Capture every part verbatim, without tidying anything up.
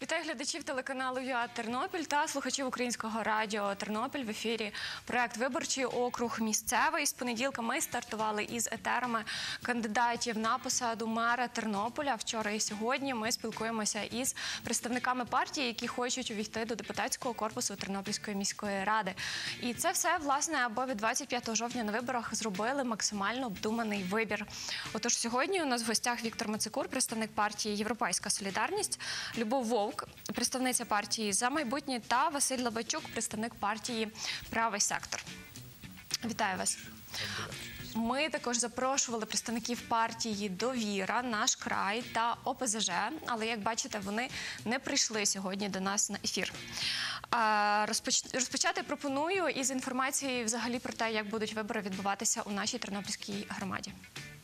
Вітаю глядачів телеканалу ЮА Тернопіль та слухачів Українського радіо Тернопіль. В ефірі проект «Виборчий округ місцевий». З понеділка ми стартували із етерами кандидатів на посаду мера Тернополя. Вчора і сьогодні ми спілкуємося із представниками партії, які хочуть увійти до депутатського корпусу Тернопільської міської ради. І це все, власне, аби від двадцять п'ятого жовтня на виборах зробили максимально обдуманий вибір. Отож, сьогодні у нас в гостях Віктор Мацикур, представник партії «Європейська солідарність», Любов Вовк, представниця партії «За майбутнє», та Василь Лабачук, представник партії «Правий сектор». Вітаю вас. Ми також запрошували представників партії «Довіра», «Наш край» та О Пе Зе Же, але, як бачите, вони не прийшли сьогодні до нас на ефір. Розпочати пропоную із інформації взагалі про те, як будуть вибори відбуватися у нашій тернопільській громаді.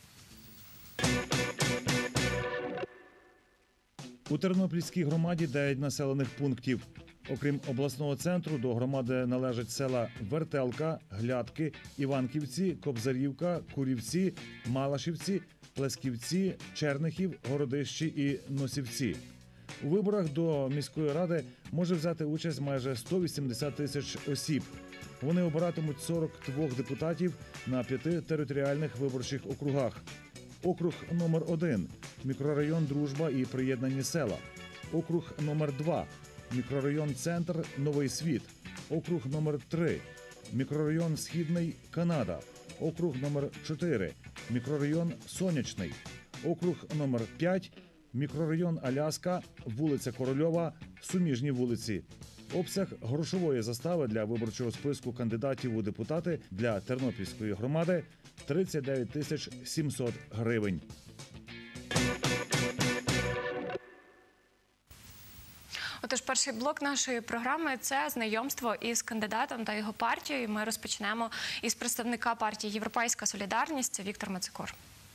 У Тернопільській громаді дев'ять населених пунктів. Окрім обласного центру, до громади належать села Вертелка, Глядки, Іванківці, Кобзарівка, Курівці, Малашівці, Плесківці, Чернихів, Городищі і Носівці. У виборах до міської ради може взяти участь майже сто вісімдесят тисяч осіб. Вони обиратимуть сорок двох депутатів на п'яти територіальних виборчих округах. Округ номер один – мікрорайон «Дружба» і приєднані села. Округ номер два – мікрорайон «Центр», «Новий світ». Округ номер три – мікрорайон «Східний», «Канада». Округ номер чотири – мікрорайон «Сонячний». Округ номер п'ять – мікрорайон «Аляска», вулиця Корольова, суміжні вулиці. Обсяг грошової застави для виборчого списку кандидатів у депутати для Тернопільської громади – тридцять дев'ять тисяч сімсот гривень. Отож, перший блок нашої програми – це знайомство із кандидатом та його партією. Ми розпочнемо із представника партії «Європейська солідарність» – це Віктор Мацикур.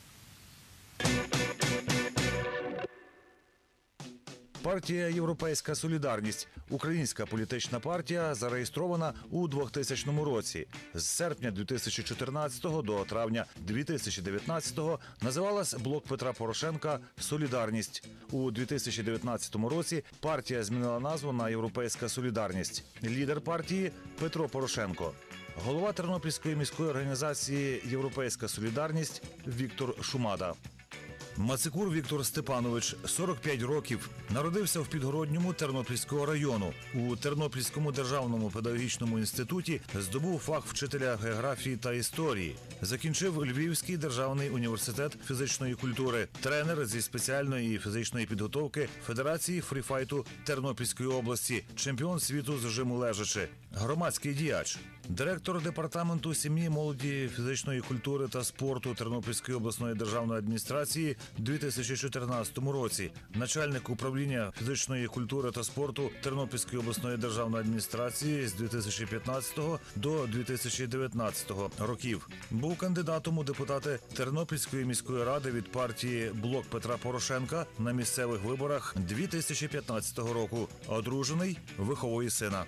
Партія «Європейська солідарність» – українська політична партія, зареєстрована у двохтисячному році. З серпня дві тисячі чотирнадцятого до травня дві тисячі дев'ятнадцятого називалась «Блок Петра Порошенка. Солідарність». У дві тисячі дев'ятнадцятому році партія змінила назву на «Європейська солідарність». Лідер партії – Петро Порошенко. Голова Тернопільської міської організації «Європейська солідарність» Віктор Шумада. Мацикур Віктор Степанович, сорок п'ять років, народився в Підгородньому Тернопільського району. У Тернопільському державному педагогічному інституті здобув фах вчителя географії та історії. Закінчив Львівський державний університет фізичної культури, тренер зі спеціальної фізичної підготовки Федерації фріфайту Тернопільської області, чемпіон світу з жиму лежачи, громадський діяч. Директор департаменту сім'ї, молоді, фізичної культури та спорту Тернопільської обласної державної адміністрації у дві тисячі чотирнадцятому році, начальник управління фізичної культури та спорту Тернопільської обласної державної адміністрації з дві тисячі п'ятнадцятого до дві тисячі дев'ятнадцятого років. Був кандидатом у депутати Тернопільської міської ради від партії «Блок Петра Порошенка» на місцевих виборах дві тисячі п'ятнадцятого року. Одружений, виховує сина.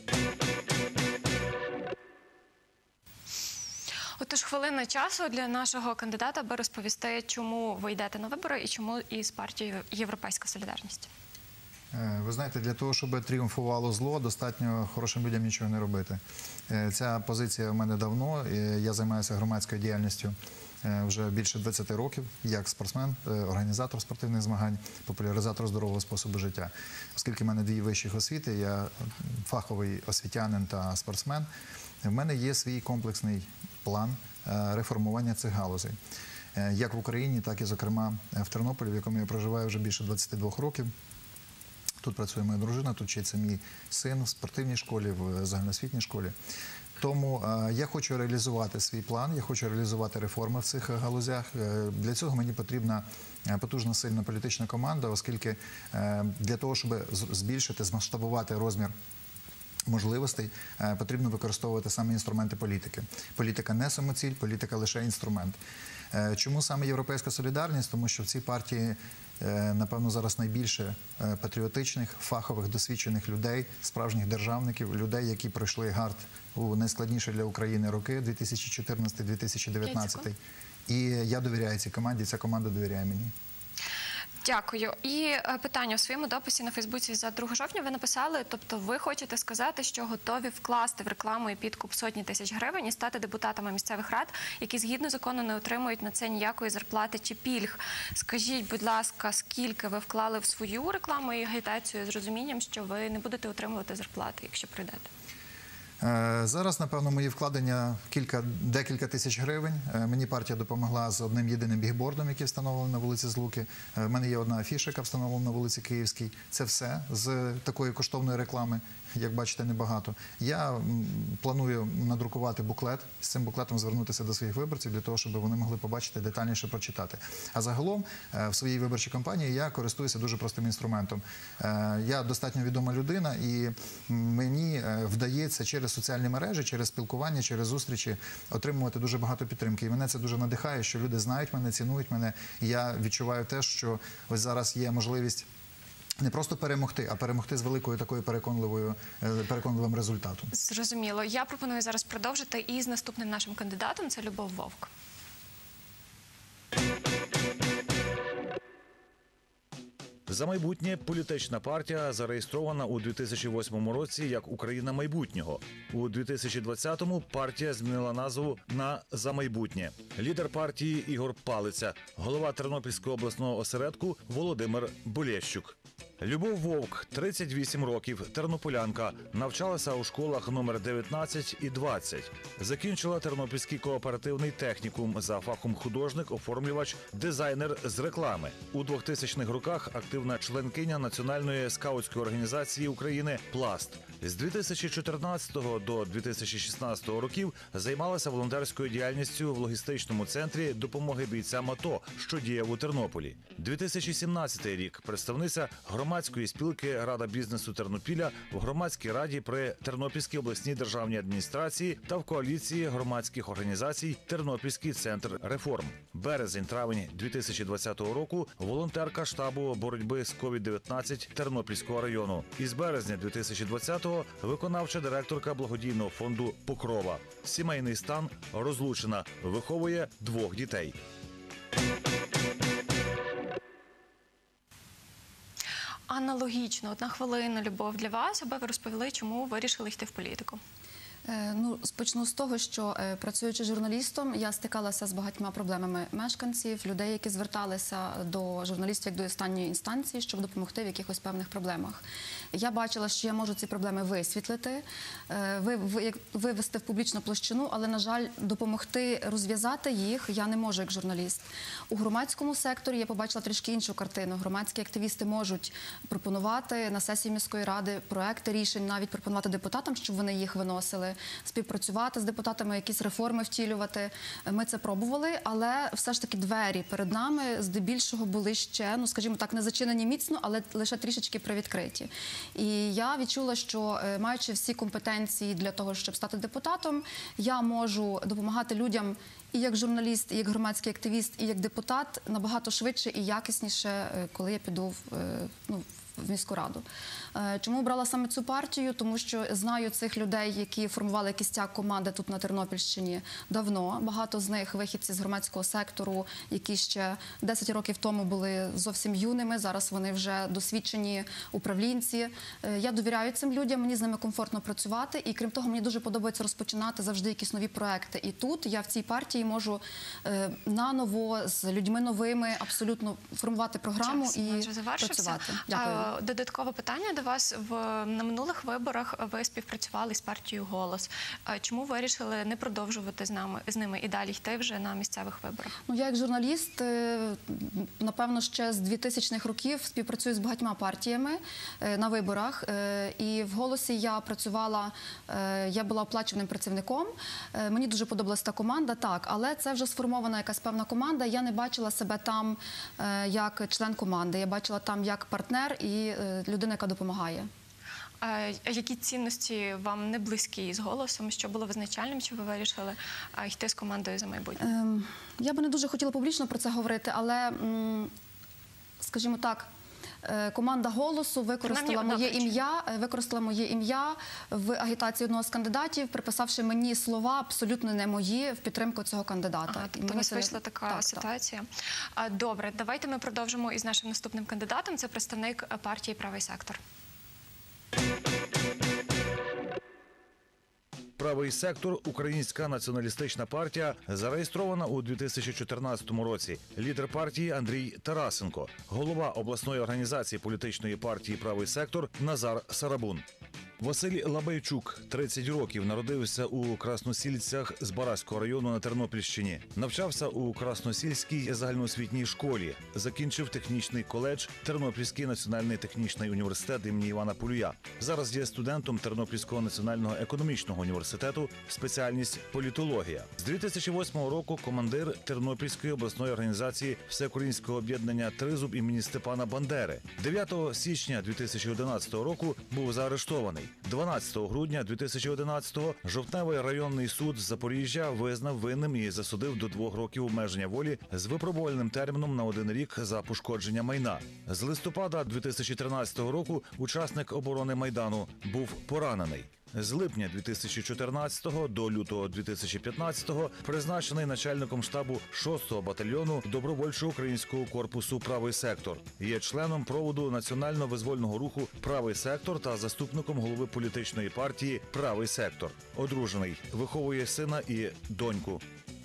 Отож, хвилина часу для нашого кандидата, аби розповісти, чому ви йдете на вибори і чому із партією «Європейська солідарність». Ви знаєте, для того, щоб тріумфувало зло, достатньо хорошим людям нічого не робити. Ця позиція в мене давно. Я займаюся громадською діяльністю вже більше двадцяти років, як спортсмен, організатор спортивних змагань, популяризатор здорового способу життя. Оскільки в мене дві вищих освіти, я фаховий освітянин та спортсмен, в мене є свій комплексний план реформування цих галузей. Як в Україні, так і, зокрема, в Тернополі, в якому я проживаю вже більше двадцяти двох років. Тут працює моя дружина, тут вчиться мій син в спортивній школі, в загальноосвітній школі. Тому е, я хочу реалізувати свій план, я хочу реалізувати реформи в цих галузях. Е, для цього мені потрібна потужна, сильна політична команда, оскільки е, для того, щоб збільшити, змасштабувати розмір можливостей, е, потрібно використовувати саме інструменти політики. Політика не самоціль, політика лише інструмент. Е, чому саме «Європейська солідарність»? Тому що в цій партії напевно, зараз найбільше патріотичних, фахових, досвідчених людей, справжніх державників, людей, які пройшли гард у найскладніші для України роки, дві тисячі чотирнадцятий - дві тисячі дев'ятнадцятий. І я довіряю цій команді, ця команда довіряє мені. Дякую. І е, питання у своєму дописі на Фейсбуці за другого жовтня ви написали, тобто ви хочете сказати, що готові вкласти в рекламу і підкуп сотні тисяч гривень і стати депутатами місцевих рад, які згідно закону не отримують на це ніякої зарплати чи пільг. Скажіть, будь ласка, скільки ви вклали в свою рекламу і агітацію з розумінням, що ви не будете отримувати зарплати, якщо прийдете? Е, Зараз, напевно, мої вкладення кілька, декілька тисяч гривень. Е, Мені партія допомогла з одним єдиним бігбордом, який встановлений на вулиці Злуки. Е, В мене є одна афіша, яка встановлена на вулиці Київській. Це все з такої коштовної реклами, як бачите, небагато. Я м, планую надрукувати буклет, з цим буклетом звернутися до своїх виборців, для того, щоб вони могли побачити, детальніше прочитати. А загалом е, в своїй виборчій кампанії я користуюся дуже простим інструментом. Е, Я достатньо відома людина, і мені е, вдається через соціальні мережі, через спілкування, через зустрічі отримувати дуже багато підтримки. І мене це дуже надихає, що люди знають мене, цінують мене. І я відчуваю те, що ось зараз є можливість не просто перемогти, а перемогти з великою такою переконливою, е, переконливим результатом. Зрозуміло. Я пропоную зараз продовжити із наступним нашим кандидатом – це Любов Вовк. «За майбутнє» політична партія зареєстрована у дві тисячі восьмому році як «Україна майбутнього». У дві тисячі двадцятому партія змінила назву на «За майбутнє». Лідер партії Ігор Палиця, голова Тернопільського обласного осередку Володимир Болєщук. Любов Вовк, тридцять вісім років, тернополянка, навчалася у школах номер дев'ятнадцять і двадцять. Закінчила Тернопільський кооперативний технікум за фахом художник, оформлювач, дизайнер з реклами. У двохтисячних роках активна членкиня Національної скаутської організації України «Пласт». З дві тисячі чотирнадцятого до дві тисячі шістнадцятого років займалася волонтерською діяльністю в логістичному центрі допомоги бійцям АТО, що діяв у Тернополі. дві тисячі сімнадцятий рік – представниця громадської спілки «Рада бізнесу Тернопіля» в громадській раді при Тернопільській обласній державній адміністрації та в коаліції громадських організацій «Тернопільський центр реформ». Березень-травень дві тисячі двадцятого року – волонтерка штабу боротьби з ковід дев'ятнадцять Тернопільського району. Із березня дві тисячі двадцятого – виконавча директорка благодійного фонду «Покрова». Сімейний стан – розлучена, виховує двох дітей. Аналогічно, одна хвилина, Любов, для вас, аби ви розповіли, чому вирішили йти в політику. Е, Ну, почну з того, що е, працюючи журналістом, я стикалася з багатьма проблемами мешканців, людей, які зверталися до журналістів як до останньої інстанції, щоб допомогти в якихось певних проблемах. Я бачила, що я можу ці проблеми висвітлити, е, ви- ви- як- вивести в публічну площину, але, на жаль, допомогти розв'язати їх я не можу як журналіст. У громадському секторі я побачила трішки іншу картину. Громадські активісти можуть пропонувати на сесії міської ради проекти рішень, навіть пропонувати депутатам, щоб вони їх виносили, співпрацювати з депутатами, якісь реформи втілювати. Ми це пробували, але все ж таки двері перед нами здебільшого були ще, ну скажімо так, не зачинені міцно, але лише трішечки привідкриті. І я відчула, що е, маючи всі компетенції для того, щоб стати депутатом, я можу допомагати людям і як журналіст, і як громадський активіст, і як депутат набагато швидше і якісніше, е, коли я піду в, е, ну, в міську раду. Е, Чому обрала саме цю партію? Тому що знаю цих людей, які формували кістяк команди тут на Тернопільщині давно. Багато з них вихідці з громадського сектору, які ще десять років тому були зовсім юними. Зараз вони вже досвідчені управлінці. Е, Я довіряю цим людям, мені з ними комфортно працювати. І крім того, мені дуже подобається розпочинати завжди якісь нові проекти. І тут я в цій партії можу е, наново з людьми новими абсолютно формувати програму Час і майже завершився. працювати. Дякую. А, Додаткове питання до вас. В, на минулих виборах ви співпрацювали з партією «Голос». А чому вирішили не продовжувати з, нами, з ними і далі йти вже на місцевих виборах? Ну, я як журналіст, е, напевно, ще з двохтисячних років співпрацюю з багатьма партіями е, на виборах. Е, І в «Голосі» я працювала, е, я була оплачуваним працівником. Е, Мені дуже подобалася та команда, так, але це вже сформована якась певна команда. Я не бачила себе там е, як член команди, я бачила там як партнер і е, людина, яка допомагає. А які цінності вам не близькі з «Голосом»? Що було визначальним, що ви вирішили а, йти з командою «За майбутнє»? Ем, Я би не дуже хотіла публічно про це говорити, але, м, скажімо так, Е, Команда «Голосу» використала Принаймні, одна моє ім'я, е, використала моє ім'я в агітації одного з кандидатів, приписавши мені слова абсолютно не мої в підтримку цього кандидата. Ага, І тобто у мені вас це не- вийшла така Так, так. ситуація. А, Добре, давайте ми продовжимо із нашим наступним кандидатом. Це представник е, партії «Правий сектор». Правий сектор – українська націоналістична партія, зареєстрована у дві тисячі чотирнадцятому році. Лідер партії Андрій Тарасенко, голова обласної організації політичної партії «Правий сектор» Назар Сарабун. Василь Лабайчук, тридцять років, народився у Красносільцях Збаразького району на Тернопільщині. Навчався у Красносільській загальноосвітній школі. Закінчив технічний коледж Тернопільський національний технічний університет імені Івана Полюя. Зараз є студентом Тернопільського національного економічного університету, спеціальність політологія. З дві тисячі восьмого року командир Тернопільської обласної організації Всеукраїнського об'єднання «Тризуб» імені Степана Бандери. дев'ятого січня дві тисячі одинадцятого року був заарештований. дванадцятого грудня дві тисячі одинадцятого Жовтневий районний суд Запоріжжя визнав винним і засудив до двох років обмеження волі з випробувальним терміном на один рік за пошкодження майна. З листопада дві тисячі тринадцятого року учасник оборони Майдану був поранений. З липня дві тисячі чотирнадцятого до лютого дві тисячі п'ятнадцятого призначений начальником штабу шостого батальйону добровольчого українського корпусу «Правий сектор». Є членом проводу національно-визвольного руху «Правий сектор» та заступником голови політичної партії «Правий сектор». Одружений, виховує сина і доньку.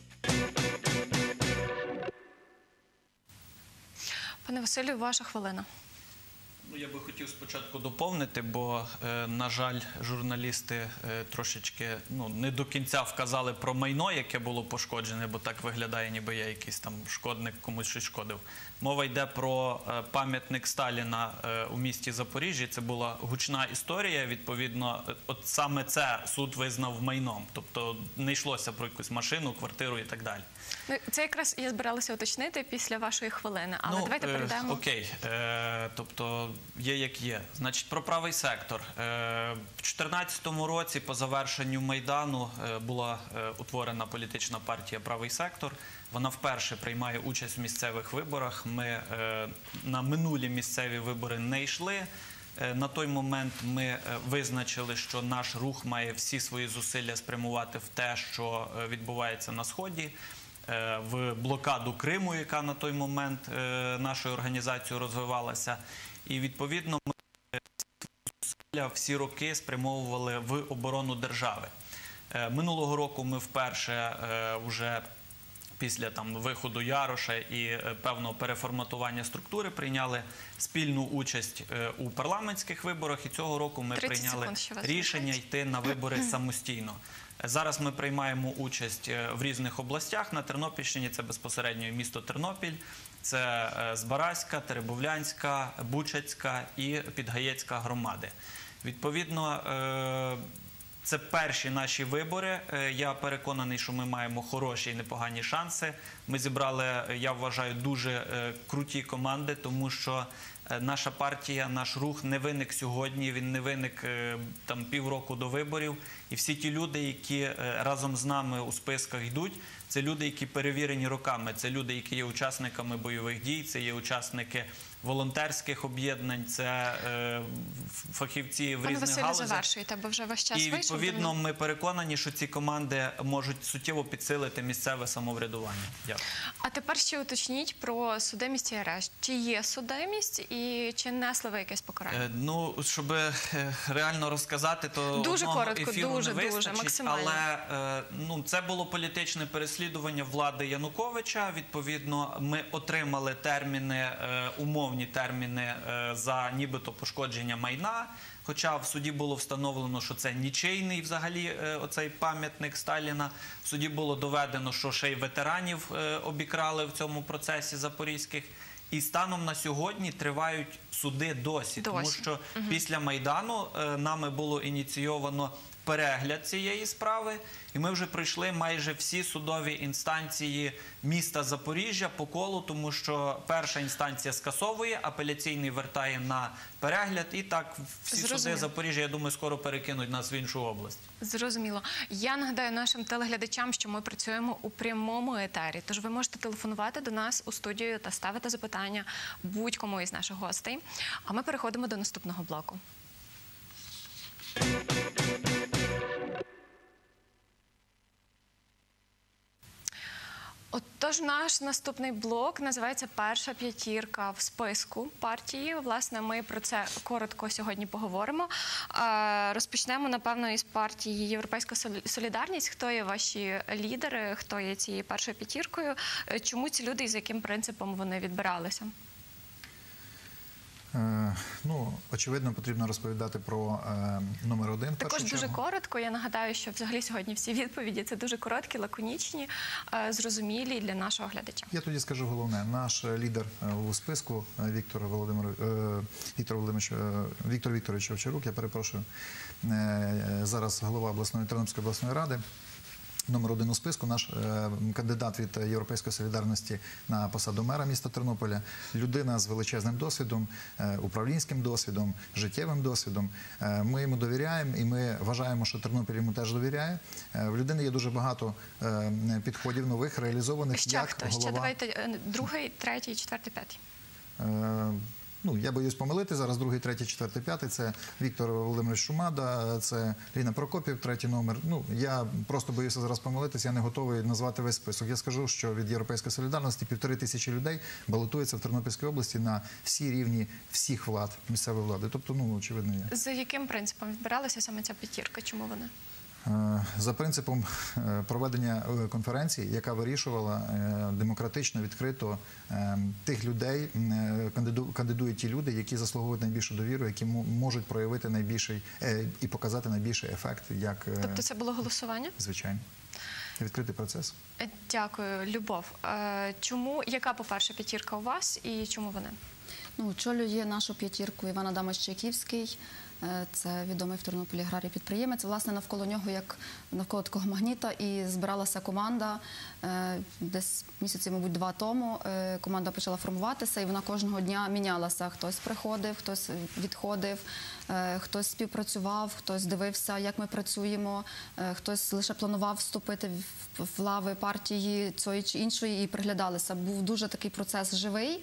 Пане Василю, ваша хвилина. Ну, я би хотів спочатку доповнити, бо, е, на жаль, журналісти е, трошечки ну, не до кінця вказали про майно, яке було пошкоджене, бо так виглядає, ніби я якийсь там шкодник, комусь щось шкодив. Мова йде про е, пам'ятник Сталіна е, у місті Запоріжжі. Це була гучна історія. Відповідно, е, от саме це суд визнав майном. Тобто не йшлося про якусь машину, квартиру і так далі. Ну, це якраз я збиралася уточнити після вашої хвилини, але ну, давайте е, перейдемо. Окей, е, тобто є як є. Значить, про правий сектор. Е, в дві тисячі чотирнадцятому році по завершенню Майдану е, була е, утворена політична партія «Правий сектор». Вона вперше приймає участь в місцевих виборах. Ми е, на минулі місцеві вибори не йшли. Е, на той момент ми е, визначили, що наш рух має всі свої зусилля спрямувати в те, що е, відбувається на Сході, в блокаду Криму, яка на той момент нашою організацією розвивалася. І, відповідно, ми зусилля всі роки спрямовували в оборону держави. Минулого року ми вперше вже після там, виходу Яроша і певного переформатування структури прийняли спільну участь у парламентських виборах. І цього року ми прийняли рішення йти на вибори самостійно. Зараз ми приймаємо участь в різних областях. На Тернопільщині це безпосередньо місто Тернопіль, це Збаразька, Теребовлянська, Бучацька і Підгаєцька громади. Відповідно, це перші наші вибори. Я переконаний, що ми маємо хороші і непогані шанси. Ми зібрали, я вважаю, дуже круті команди, тому що наша партія, наш рух не виник сьогодні, він не виник там півроку до виборів. І всі ті люди, які разом з нами у списках йдуть, це люди, які перевірені роками, це люди, які є учасниками бойових дій, це є учасники волонтерських об'єднань, це е, фахівці в Пане різних Василю, галузях. завершуйте, бо вже ваш час І, вийшов. відповідно, ми переконані, що ці команди можуть суттєво підсилити місцеве самоврядування. Дякую. А тепер ще уточніть про судимість і арешт. Чи є судимість і чи несли ви якесь покарання? Е, ну, щоб е, реально розказати, то дуже одного коротко, ефіру дуже, не дуже, вистачить, максимально. але е, ну, це було політичне переслідування влади Януковича. Відповідно, ми отримали терміни, е, умовні терміни е, за нібито пошкодження майна. Хоча в суді було встановлено, що це нічийний взагалі е, оцей пам'ятник Сталіна. В суді було доведено, що ще й ветеранів е, обікрали в цьому процесі запорізьких. І станом на сьогодні тривають суди досі, досі. тому що угу. після Майдану е, нами було ініційовано перегляд цієї справи, і ми вже пройшли майже всі судові інстанції міста Запоріжжя по колу, тому що перша інстанція скасовує, апеляційний вертає на перегляд, і так всі суди Зрозуміло. Запоріжжя, я думаю, скоро перекинуть нас в іншу область. Зрозуміло. Я нагадаю нашим телеглядачам, що ми працюємо у прямому етері, тож ви можете телефонувати до нас у студію та ставити запитання будь-кому із наших гостей. А ми переходимо до наступного блоку. Отож, наш наступний блок називається «Перша п'ятірка в списку партії». Власне, ми про це коротко сьогодні поговоримо. Е, Розпочнемо, напевно, із партії «Європейська солідарність». Хто є ваші лідери, хто є цією першою п'ятіркою? Е, Чому ці люди і з яким принципом вони відбиралися? Е, Ну, очевидно, потрібно розповідати про е, номер один. в Також першу дуже чергу. коротко. Я нагадаю, що взагалі сьогодні всі відповіді – це дуже короткі, лаконічні, е, зрозумілі для нашого глядача. Я тоді скажу головне. Наш лідер е, у списку е, Віктор Володимир е, Віктор Володимирович е, Віктор Вікторович Овчарук, я перепрошую, е, зараз голова обласної Тернопільської обласної ради. Номер один у списку, наш е, кандидат від «Європейської солідарності» на посаду мера міста Тернополя. Людина з величезним досвідом, е, управлінським досвідом, життєвим досвідом. Е, ми йому довіряємо і ми вважаємо, що Тернопіль йому теж довіряє. Е, в людини є дуже багато е, підходів нових, реалізованих Ще як хто? голова. Ще давайте е, другий, третій, четвертий, п'ятий. Е, Ну, я боюсь помилити, зараз другий, третій, четвертий, п'ятий. Це Віктор Володимирович Шумада, це Ліна Прокопів, третій номер. Ну, я просто боюся зараз помилитися, я не готовий назвати весь список. Я скажу, що від «Європейської солідарності» півтори тисячі людей балотуються в Тернопільській області на всі рівні всіх влад, місцевої влади. Тобто, ну, очевидно, є. За яким принципом відбиралася саме ця п'ятірка? Чому вони? За принципом проведення конференції, яка вирішувала демократично, відкрито тих людей, кандидують ті люди, які заслуговують найбільшу довіру, які можуть проявити найбільший і показати найбільший ефект, як... Тобто це було голосування? Звичайно. Відкритий процес. Дякую, Любов. Чому, яка, по-перше, п'ятірка у вас і чому вони? Ну, очолює нашу п'ятірку Іван Адамович Чайківський. Це відомий в Тернополі аграрій-підприємець. Власне, навколо нього, як навколо такого магніта, і збиралася команда. Десь місяці, мабуть, два тому команда почала формуватися, і вона кожного дня мінялася. Хтось приходив, хтось відходив, хтось співпрацював, хтось дивився, як ми працюємо, хтось лише планував вступити в лави партії цієї чи іншої і приглядалися. Був дуже такий процес живий.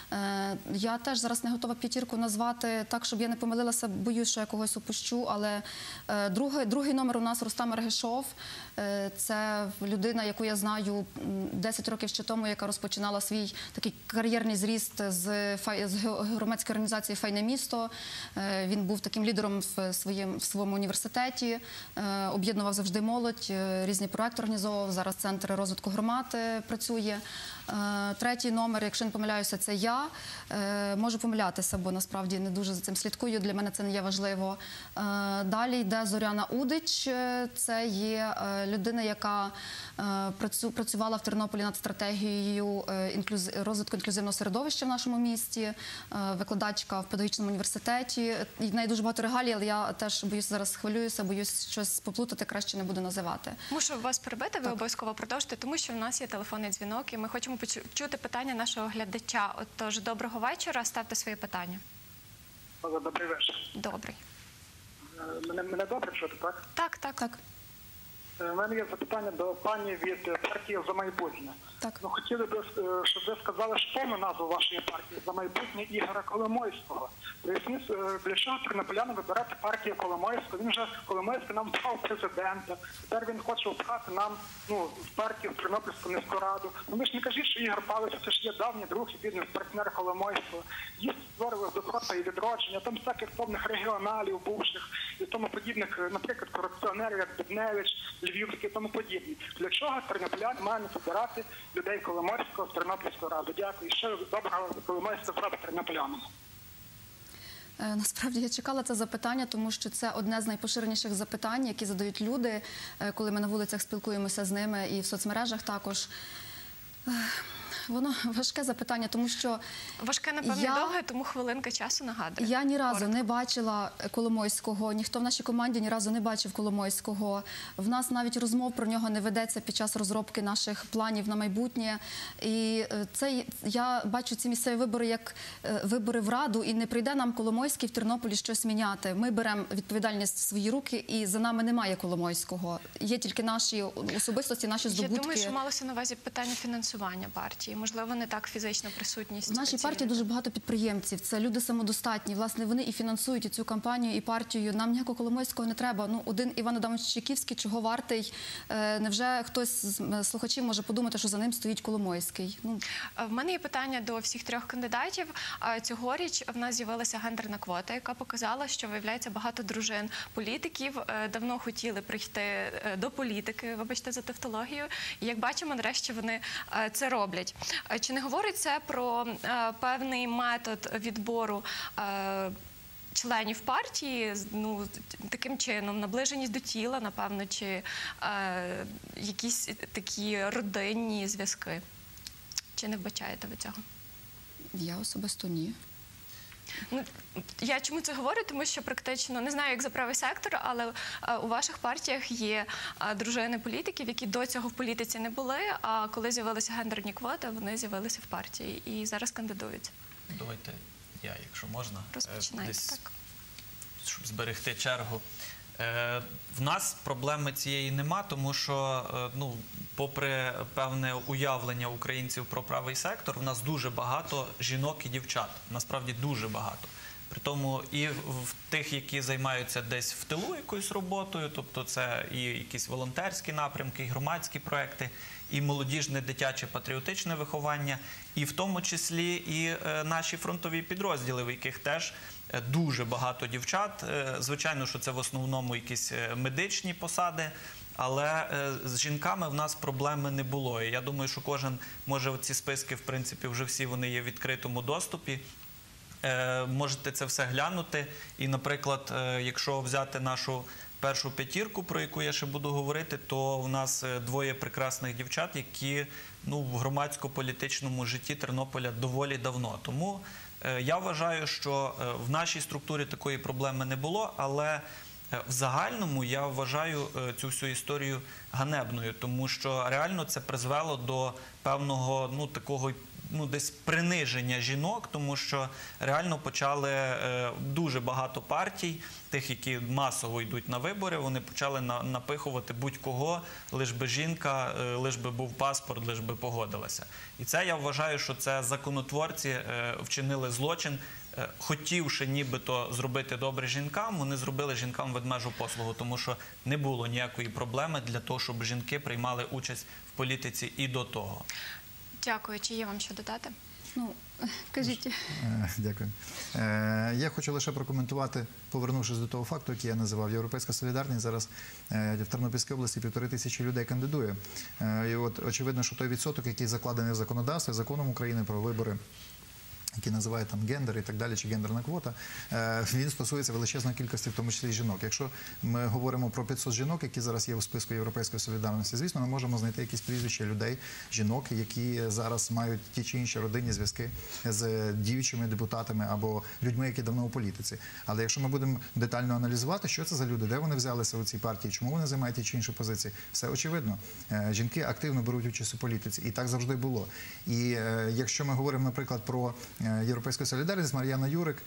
Я теж зараз не готова п'ятірку назвати так, щоб я не помилилася, боюсь, що я когось упущу, але другий, другий номер у нас Рустам Ергешов. Це людина, яку я знаю десять років ще тому, яка розпочинала свій такий кар'єрний зріст з, з громадської організації «Файне місто». Він був таким лідером в, своєму, в своєму університеті, об'єднував завжди молодь, різні проекти організовував, зараз Центр розвитку громад працює. Третій номер, якщо не помиляюся, це я. Можу помилятися, бо насправді не дуже за цим слідкую, для мене це не є важливо. Далі йде Зоряна Удич, це є людина, яка працювала в Тернополі над стратегією розвитку інклюзивного середовища в нашому місті, викладачка в педагогічному університеті. В неї дуже багато регалій, але я теж боюсь, зараз хвилююся, боюсь щось поплутати, краще не буду називати. Мушу вас перебити, ви обов'язково продовжите, тому що в нас є телефонний дзвінок, і ми хочемо почути питання нашого глядача. Отож, доброго вечора, ставте свої питання. Добрий вечір. Добрий. Мене, мене добре чути, так? Так, так. Так. У мене є запитання до пані від партії «За майбутнє». Так. Ну, хотіли б, щоб ви сказали, що повну назву вашої партії «За майбутнє» Ігоря Коломойського. Поясніть, для чого тернополяни вибирати партію Коломойського? Він вже Коломойський нам впав президента. Тепер він хоче впхати нам, ну, в партію в Тернопільську міську раду. Ну, ви ж не кажіть, що Ігор Павлович це ж є давній друг і бізнес-партнер Коломойського. Їх створили «Доброта» і «Відродження», там всяких повних регіоналів, бувших і тому подібних, наприклад, корупціонерів, як Бедневич, Львівський і тому подібні. Для чого тернополяни мають вибирати людей Коломойського в Тернопільську раду? Дякую. І ще доброго Коломойського зробить тернополянам. Насправді я чекала це запитання, тому що це одне з найпоширеніших запитань, які задають люди, коли ми на вулицях спілкуємося з ними і в соцмережах також. Воно важке запитання, тому що Важке, напевно, Я- довге, тому хвилинка часу нагадує. я ні разу Коротко. не бачила Коломойського, ніхто в нашій команді ні разу не бачив Коломойського. В нас навіть розмов про нього не ведеться під час розробки наших планів на майбутнє. І е, це я бачу ці місцеві вибори як е, вибори в Раду, і не прийде нам Коломойський в Тернополі щось міняти. Ми беремо відповідальність в свої руки, і за нами немає Коломойського. Є тільки наші особистості, наші Я здобутки. думаю, що малося на увазі питання фінансування партії. Можливо, не так фізична присутність. В нашій цієї партії дуже багато підприємців. Це люди самодостатні. Власне, вони і фінансують і цю кампанію, і партію. Нам ніякого Коломойського не треба. Ну, один Іван Адамович Чайківський чого вартий? Е, невже хтось з слухачів може подумати, що за ним стоїть Коломойський? Ну, В мене є питання до всіх трьох кандидатів. А, Цьогоріч в нас з'явилася гендерна квота, яка показала, що, виявляється, багато дружин політиків е, давно хотіли прийти е, до політики, вибачте за тавтологію. І, як бачимо, нарешті вони е, це роблять. Е, Чи не говорить це про е, певний метод відбору е, членів партії, з- ну, таким чином, наближеність до тіла, напевно, чи е, якісь такі родинні зв'язки? Чи не вбачаєте ви цього? я особисто ні. Ну, я чому це говорю? Тому що практично, не знаю, як за правий сектор, але е, у ваших партіях є е, дружини політиків, які до цього в політиці не були, а коли з'явилися гендерні квоти, вони з'явилися в партії і зараз кандидують. Давайте я, якщо можна, е, Розпочинайте, десь, так. щоб зберегти чергу. Е, В нас проблеми цієї нема, тому що, е, ну, попри певне уявлення українців про правий сектор, в нас дуже багато жінок і дівчат. Насправді дуже багато. При тому і в тих, які займаються десь в тилу якоюсь роботою, тобто це і якісь волонтерські напрямки, і громадські проекти, і молодіжне дитяче патріотичне виховання, і в тому числі і е, наші фронтові підрозділи, в яких теж е, дуже багато дівчат. Е, звичайно, що це в основному якісь е, медичні посади, але е, з жінками в нас проблеми не було. І я думаю, що кожен може ці списки, в принципі, вже всі вони є в відкритому доступі. Е, Можете це все глянути. І, наприклад, е, якщо взяти нашу першу п'ятірку, про яку я ще буду говорити, то в нас е, двоє прекрасних дівчат, які, ну, в громадсько-політичному житті Тернополя доволі давно. Тому е, я вважаю, що е, в нашій структурі такої проблеми не було, але е, в загальному я вважаю е, цю всю історію ганебною, тому що реально це призвело до певного, ну, такого, ну, десь приниження жінок, тому що реально почали е, дуже багато партій, тих, які масово йдуть на вибори, вони почали на, напихувати будь-кого, лиш би жінка, е, лиш би був паспорт, лиш би погодилася. І це я вважаю, що це законотворці е, вчинили злочин, е, хотівши нібито зробити добре жінкам, вони зробили жінкам ведмежу послугу, тому що не було ніякої проблеми для того, щоб жінки приймали участь в політиці і до того. Дякую. Чи є вам що додати? Ну, кажіть. Е, Дякую. Е, Я хочу лише прокоментувати, повернувшись до того факту, який я називав. Європейська солідарність зараз е, в Тернопільській області півтори тисячі людей кандидує. Е, І от очевидно, що той відсоток, який закладений в законодавстві, законом України про вибори, які називають там гендер і так далі, чи гендерна квота, е, він стосується величезної кількості, в тому числі і жінок. Якщо ми говоримо про п'ятсот жінок, які зараз є у списку Європейської солідарності, звісно, ми можемо знайти якісь прізвища людей, жінок, які зараз мають ті чи інші родинні зв'язки з діючими депутатами або людьми, які давно у політиці. Але якщо ми будемо детально аналізувати, що це за люди, де вони взялися у цій партії, чому вони займають ті чи інші позиції, все очевидно. Е, Жінки активно беруть участь у політиці, і так завжди було. І е, якщо ми говоримо, наприклад, про Європейська солідарність, Мар'яна Юрик,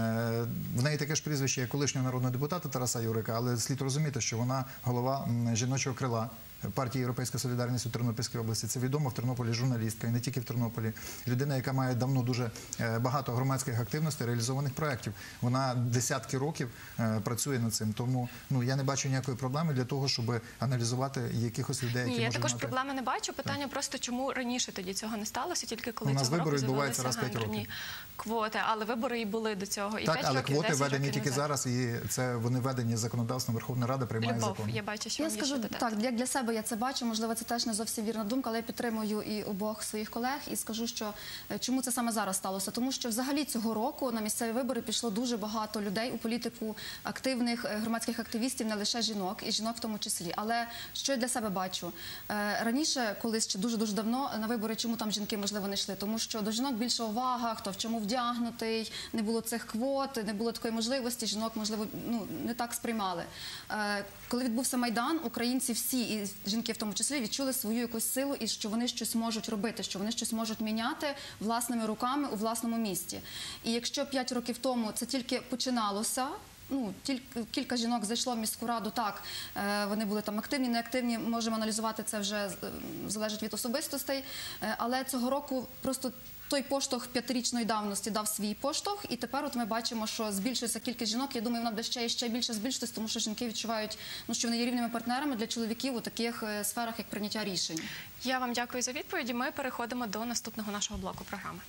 в неї таке ж прізвище, як колишнього народного депутата Тараса Юрика, але слід розуміти, що вона голова жіночого крила партії Європейська солідарність у Тернопільській області. Це відомо в Тернополі журналістка, і не тільки в Тернополі. Людина, яка має давно дуже багато громадських активностей, реалізованих проєктів. Вона десятки років працює над цим. Тому, ну, я не бачу ніякої проблеми для того, щоб аналізувати якихось людей, які Ні, я можуть також мати... проблеми не бачу. Питання просто, чому раніше тоді цього не сталося, тільки коли У нас цього року вибори відбуваються з'явилися раз в п'ять гендерні квоти, але вибори і були до цього. І Так, п'ять але років, квоти десять введені років тільки назад. зараз, і це вони введені законодавством. Верховна Рада приймає Любов, закон. я бачу, що Я вам є скажу що додати. так, як для себе я це бачу, можливо, це теж не зовсім вірна думка, але я підтримую і обох своїх колег і скажу, що е, чому це саме зараз сталося. Тому що взагалі цього року на місцеві вибори пішло дуже багато людей у політику, активних е, громадських активістів, не лише жінок, і жінок в тому числі. Але що я для себе бачу? Е, Раніше, колись ще дуже-дуже давно, на вибори чому там жінки, можливо, не йшли? Тому що до жінок більша увага, хто в чому вдягнутий, не було цих квот, не було такої можливості, жінок, можливо, ну, не так сприймали. Е, Коли відбувся Майдан, українці всі, і жінки в тому числі, відчули свою якусь силу і що вони щось можуть робити, що вони щось можуть міняти власними руками у власному місті. І якщо п'ять років тому це тільки починалося, ну, тільки кілька жінок зайшло в міську раду, так, е, вони були там активні, неактивні, можемо аналізувати, це вже е, залежить від особистостей, е, але цього року просто той поштовх п'ятирічної давності дав свій поштовх, і тепер от ми бачимо, що збільшується кількість жінок. Я думаю, вона буде ще і ще більше збільшитись, тому що жінки відчувають, ну, що вони є рівними партнерами для чоловіків у таких е, сферах, як прийняття рішень. Я вам дякую за відповіді. Ми переходимо до наступного нашого блоку програми.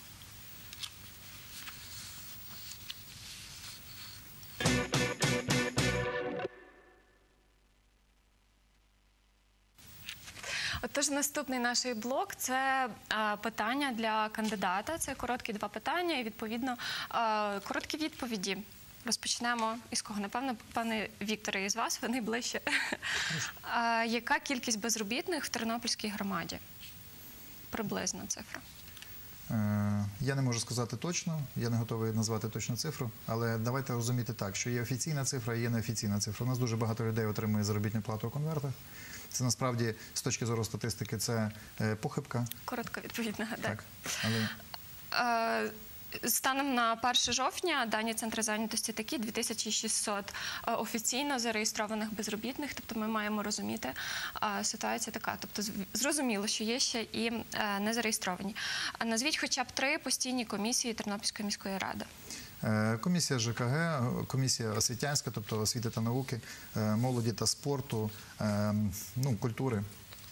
Отож, наступний наш блок – це е, питання для кандидата. Це короткі два питання і, відповідно, е, короткі відповіді. Розпочнемо із кого? Напевно, пане Вікторе, із вас, ви найближче. Е, яка кількість безробітних в Тернопільській громаді? Приблизна цифра. Е, Я не можу сказати точно, я не готовий назвати точну цифру, але давайте розуміти так, що є офіційна цифра і є неофіційна цифра. У нас дуже багато людей отримує заробітну плату у конвертах. Це насправді, з точки зору статистики, це е, похибка. Коротка відповідь, нагадаю. Так, але... Е, Станом на перше жовтня дані Центру зайнятості такі: дві тисячі шістсот офіційно зареєстрованих безробітних. Тобто ми маємо розуміти, ситуація така. Тобто зрозуміло, що є ще і незареєстровані. Назвіть хоча б три постійні комісії Тернопільської міської ради. Комісія ЖКГ, комісія освітянська, тобто освіти та науки, молоді та спорту, ну, культури.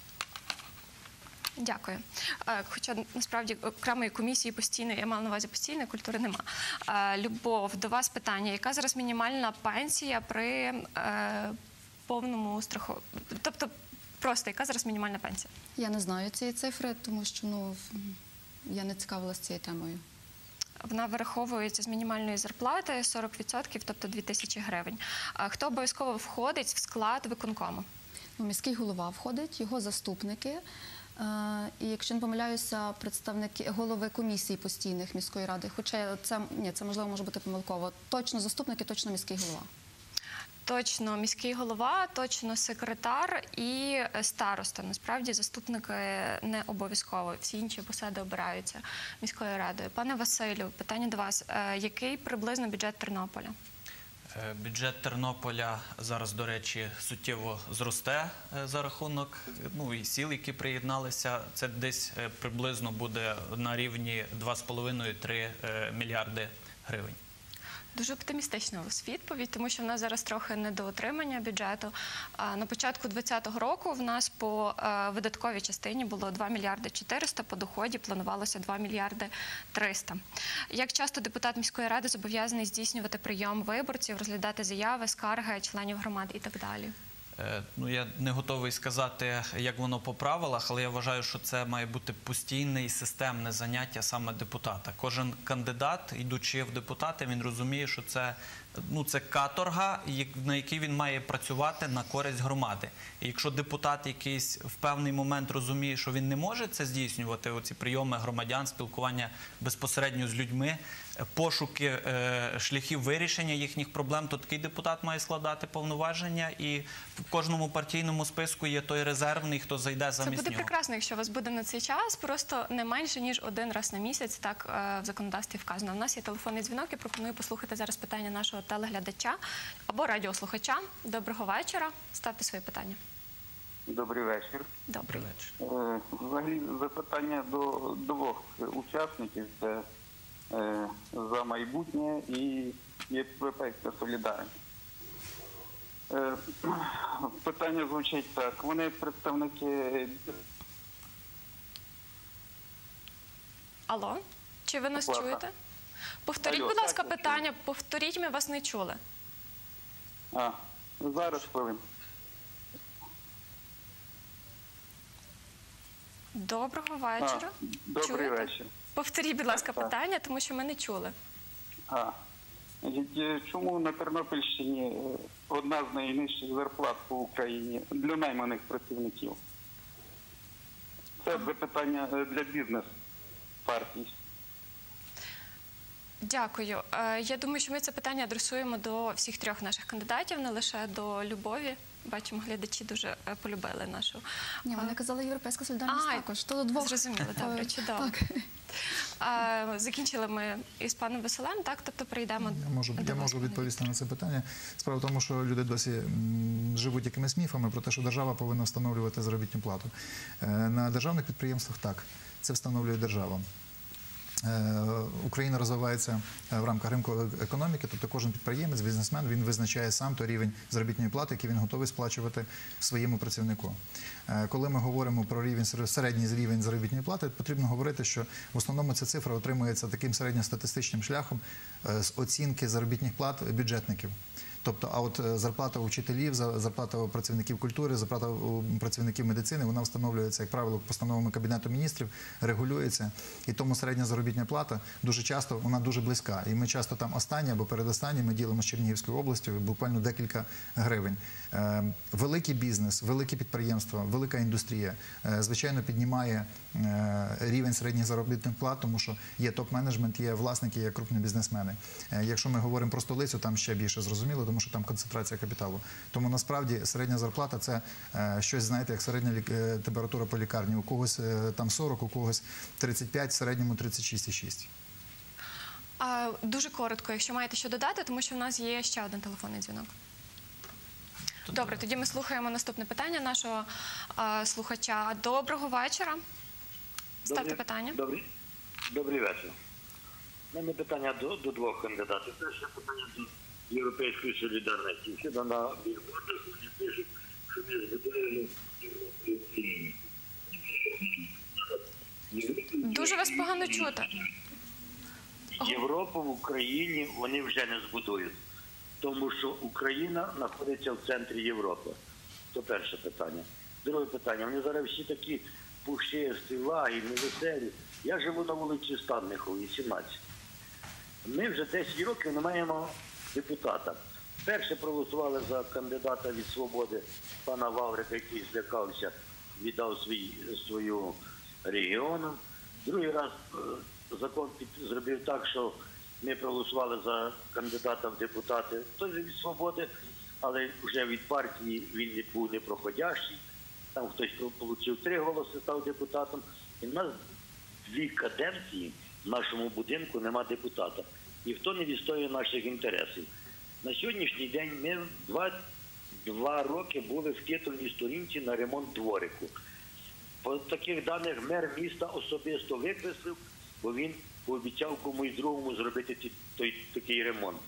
Дякую. Хоча, насправді, окремої комісії постійної, я мала на увазі постійної, культури нема. Любов, до вас питання. Яка зараз мінімальна пенсія при е, повному страху? Тобто, просто, яка зараз мінімальна пенсія? Я не знаю цієї цифри, тому що, ну, я не цікавилася цією темою. Вона вираховується з мінімальної зарплати сорок відсотків, тобто дві тисячі гривень. Хто обов'язково входить в склад виконкому? Ну, міський голова входить, його заступники. І, якщо не помиляюся, представники голови комісії постійних міської ради. Хоча це, ні, це, можливо, може бути помилково. Точно заступники, точно міський голова. Точно міський голова, точно секретар і староста. Насправді заступники не обов'язково. Всі інші посади обираються міською радою. Пане Василю, питання до вас. Який приблизно бюджет Тернополя? Бюджет Тернополя зараз, до речі, суттєво зросте за рахунок, ну, і сіл, які приєдналися. Це десь приблизно буде на рівні два з половиною - три мільярди гривень. Дуже оптимістична у вас відповідь, тому що в нас зараз трохи недоотримання бюджету. На початку двадцятого року в нас по видатковій частині було два мільярди чотириста, по доході планувалося два мільярди триста. Як часто депутат міської ради зобов'язаний здійснювати прийом виборців, розглядати заяви, скарги членів громад і так далі? Ну, я не готовий сказати, як воно по правилах, але я вважаю, що це має бути постійне і системне заняття саме депутата. Кожен кандидат, йдучи в депутати, він розуміє, що це, ну, це каторга, на якій він має працювати на користь громади. І якщо депутат якийсь в певний момент розуміє, що він не може це здійснювати, оці прийоми громадян, спілкування безпосередньо з людьми, пошуки е, шляхів вирішення їхніх проблем, то такий депутат має складати повноваження, і в кожному партійному списку є той резервний, хто зайде замість нього. Це буде прекрасно, якщо у вас буде на цей час, просто не менше, ніж один раз на місяць, так е, в законодавстві вказано. У нас є телефонний дзвінок, я пропоную послухати зараз питання нашого телеглядача або радіослухача. Доброго вечора. Ставте свої питання. Добрий вечір. Добрий вечір. Е, взагалі запитання до двох учасників. Це е, «За майбутнє» і «Європейська солідарність». Е, питання звучить так. Вони представники... Алло? Чи ви нас Плата. чуєте? Повторіть, Алло, будь ласка, так, питання. Повторіть, ми вас не чули. А, зараз хвилин. Доброго вечора. А, добрий Чуєте? вечір. Повторіть, будь ласка, Так. питання, тому що ми не чули. А, значить, е, чому на Тернопільщині е, одна з найнижчих зарплат по Україні для найманих працівників? Це запитання е, для бізнес-партій. Дякую. Е, Я думаю, що ми це питання адресуємо до всіх трьох наших кандидатів, не лише до Любові. Бачимо, глядачі дуже е, полюбили нашу. Ні, вони казали «Європейська солідарність» А, також. То до двох. Зрозуміло, добре, Е, чудово. Так. Е, Закінчили ми із паном Василем, так? Тобто перейдемо Я можу, до я вас, можу пане відповісти на це питання. Справа в тому, що люди досі м, живуть якимись міфами про те, що держава повинна встановлювати заробітну плату. Е, На державних підприємствах так, це встановлює держава. Е, Україна розвивається е, в рамках ринкової економіки, тобто кожен підприємець, бізнесмен, він визначає сам той рівень заробітної плати, який він готовий сплачувати своєму працівнику. Е, Коли ми говоримо про рівень, середній рівень заробітної плати, потрібно говорити, що в основному ця цифра отримується таким середньостатистичним шляхом е, з оцінки заробітних плат бюджетників. Тобто, а от е, зарплата учителів, за- зарплата у працівників культури, зарплата у працівників медицини, вона встановлюється, як правило, постановами Кабінету міністрів, регулюється. І тому середня заробітна плата дуже часто, вона дуже близька. І ми часто там останні або передостанні, ми ділимо з Чернігівською областю, буквально декілька гривень. Е, Великий бізнес, великі підприємства, велика індустрія, е, звичайно, піднімає е, рівень середніх заробітних плат, тому що є топ-менеджмент, є власники, є крупні бізнесмени. Е, Якщо ми говоримо про столицю, там ще більше зрозуміло, тому що там концентрація капіталу. Тому насправді середня зарплата – це е, щось, знаєте, як середня лік- е, температура по лікарні. У когось е, там сорок, у когось тридцять п'ять, в середньому тридцять шість цілих шість десятих. А, дуже коротко, якщо маєте що додати, тому що в нас є ще один телефонний дзвінок. Добре, тоді ми слухаємо наступне питання нашого а, слухача. Доброго вечора. Ставте Добрий- питання. Добрий, добрий вечір. У мене питання до, до двох кандидатів. Перше питання до Європейської солідарності. Щодо на білбордах вони пишуть, що ми збудуємо Європу в Україні. Дуже вас погано чути. Європу в Україні вони вже не збудують, тому що Україна знаходиться в центрі Європи. То перше питання. Друге питання. Вони зараз всі такі пушисті, лагідні, веселі. Я живу на вулиці Станнихова, вісімнадцять. Ми вже десять років не маємо депутата. Перше проголосували за кандидата від «Свободи» пана Ваврика, який злякався, віддав свій, свою регіону. Другий раз е, закон під, зробив так, що ми проголосували за кандидата в депутати, теж від «Свободи», але вже від партії він не був непроходящий. Там хтось отримав три голоси, став депутатом. І в нас дві каденції в нашому будинку нема депутата. Ніхто не відстоює наших інтересів. На сьогоднішній день ми два, два роки були в титульній сторінці на ремонт дворику. По таких даних мер міста особисто викреслив, бо він пообіцяв комусь другому зробити ті- той, такий ремонт.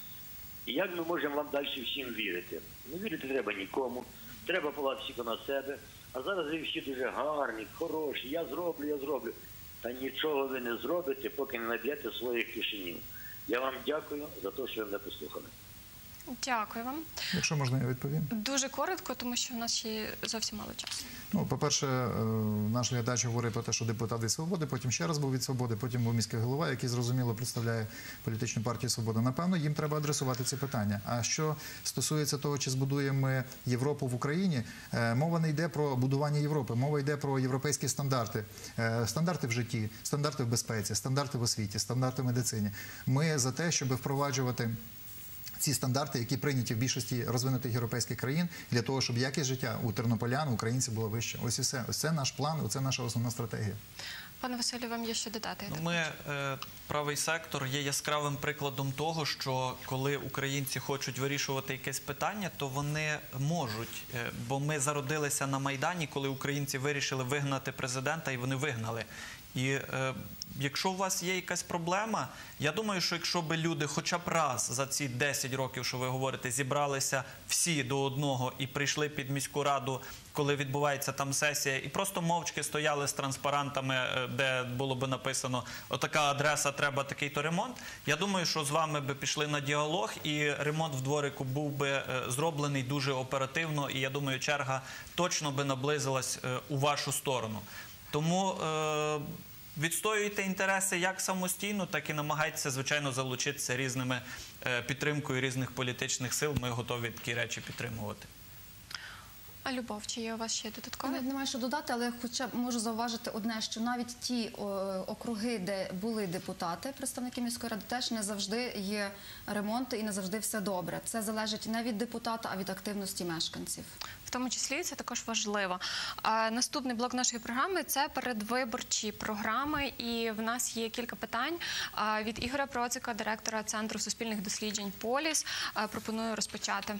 І як ми можемо вам далі всім вірити? Не вірити треба нікому, треба полагати всіх на себе. А зараз ви всі дуже гарні, хороші, я зроблю, я зроблю. Та нічого ви не зробите, поки не наб'єте своїх кишенів. Я вам дякую за те, що ви мене послухали. Дякую вам. Якщо можна, я відповім. Дуже коротко, тому що в нас ще зовсім мало часу. Ну, по-перше, е, наш глядач говорить про те, що депутат від «Свободи», потім ще раз був від «Свободи», потім був міський голова, який зрозуміло представляє політичну партію «Свобода». Напевно, їм треба адресувати ці питання. А що стосується того, чи збудуємо ми Європу в Україні, е, мова не йде про будування Європи, мова йде про європейські стандарти. Е, Стандарти в житті, стандарти в безпеці, стандарти в освіті, стандарти в медицині. Ми за те, щоб впроваджувати ці стандарти, які прийняті в більшості розвинутих європейських країн, для того, щоб якість життя у тернополян, українців була вища. Ось і все. Ось це наш план, це наша основна стратегія. Пане Василю, вам є що додати? я Ну, так Ми, е, правий сектор, є яскравим прикладом того, що коли українці хочуть вирішувати якесь питання, то вони можуть. Е, Бо ми зародилися на Майдані, коли українці вирішили вигнати президента, і вони вигнали. І е, якщо у вас є якась проблема, я думаю, що якщо б люди хоча б раз за ці десять років, що ви говорите, зібралися всі до одного і прийшли під міську раду, коли відбувається там сесія, і просто мовчки стояли з транспарантами, де було б написано «отака адреса, треба такий-то ремонт», я думаю, що з вами би пішли на діалог, і ремонт в дворику був би зроблений дуже оперативно, і я думаю, черга точно би наблизилась у вашу сторону. Тому е, відстоюйте інтереси як самостійно, так і намагайтеся, звичайно, залучитися різними е, підтримкою різних політичних сил. Ми готові такі речі підтримувати. А Любов, чи є у вас ще додаткове? Немає що додати, але хоча б можу зауважити одне, що навіть ті о, округи, де були депутати, представники міської ради, теж не завжди є ремонти і не завжди все добре. Це залежить не від депутата, а від активності мешканців. В тому числі це також важливо. А наступний блок нашої програми – це передвиборчі програми. І в нас є кілька питань від Ігоря Процика, директора Центру суспільних досліджень «Поліс». Пропоную розпочати.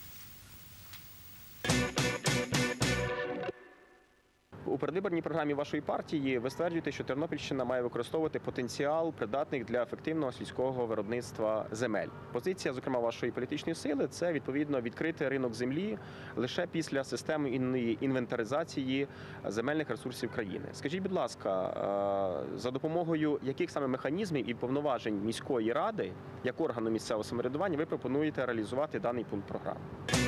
У передвиборній програмі вашої партії ви стверджуєте, що Тернопільщина має використовувати потенціал придатних для ефективного сільського виробництва земель. Позиція, зокрема, вашої політичної сили – це, відповідно, відкрити ринок землі лише після системної інвентаризації земельних ресурсів країни. Скажіть, будь ласка, за допомогою яких саме механізмів і повноважень міської ради, як органу місцевого самоврядування, ви пропонуєте реалізувати даний пункт програми?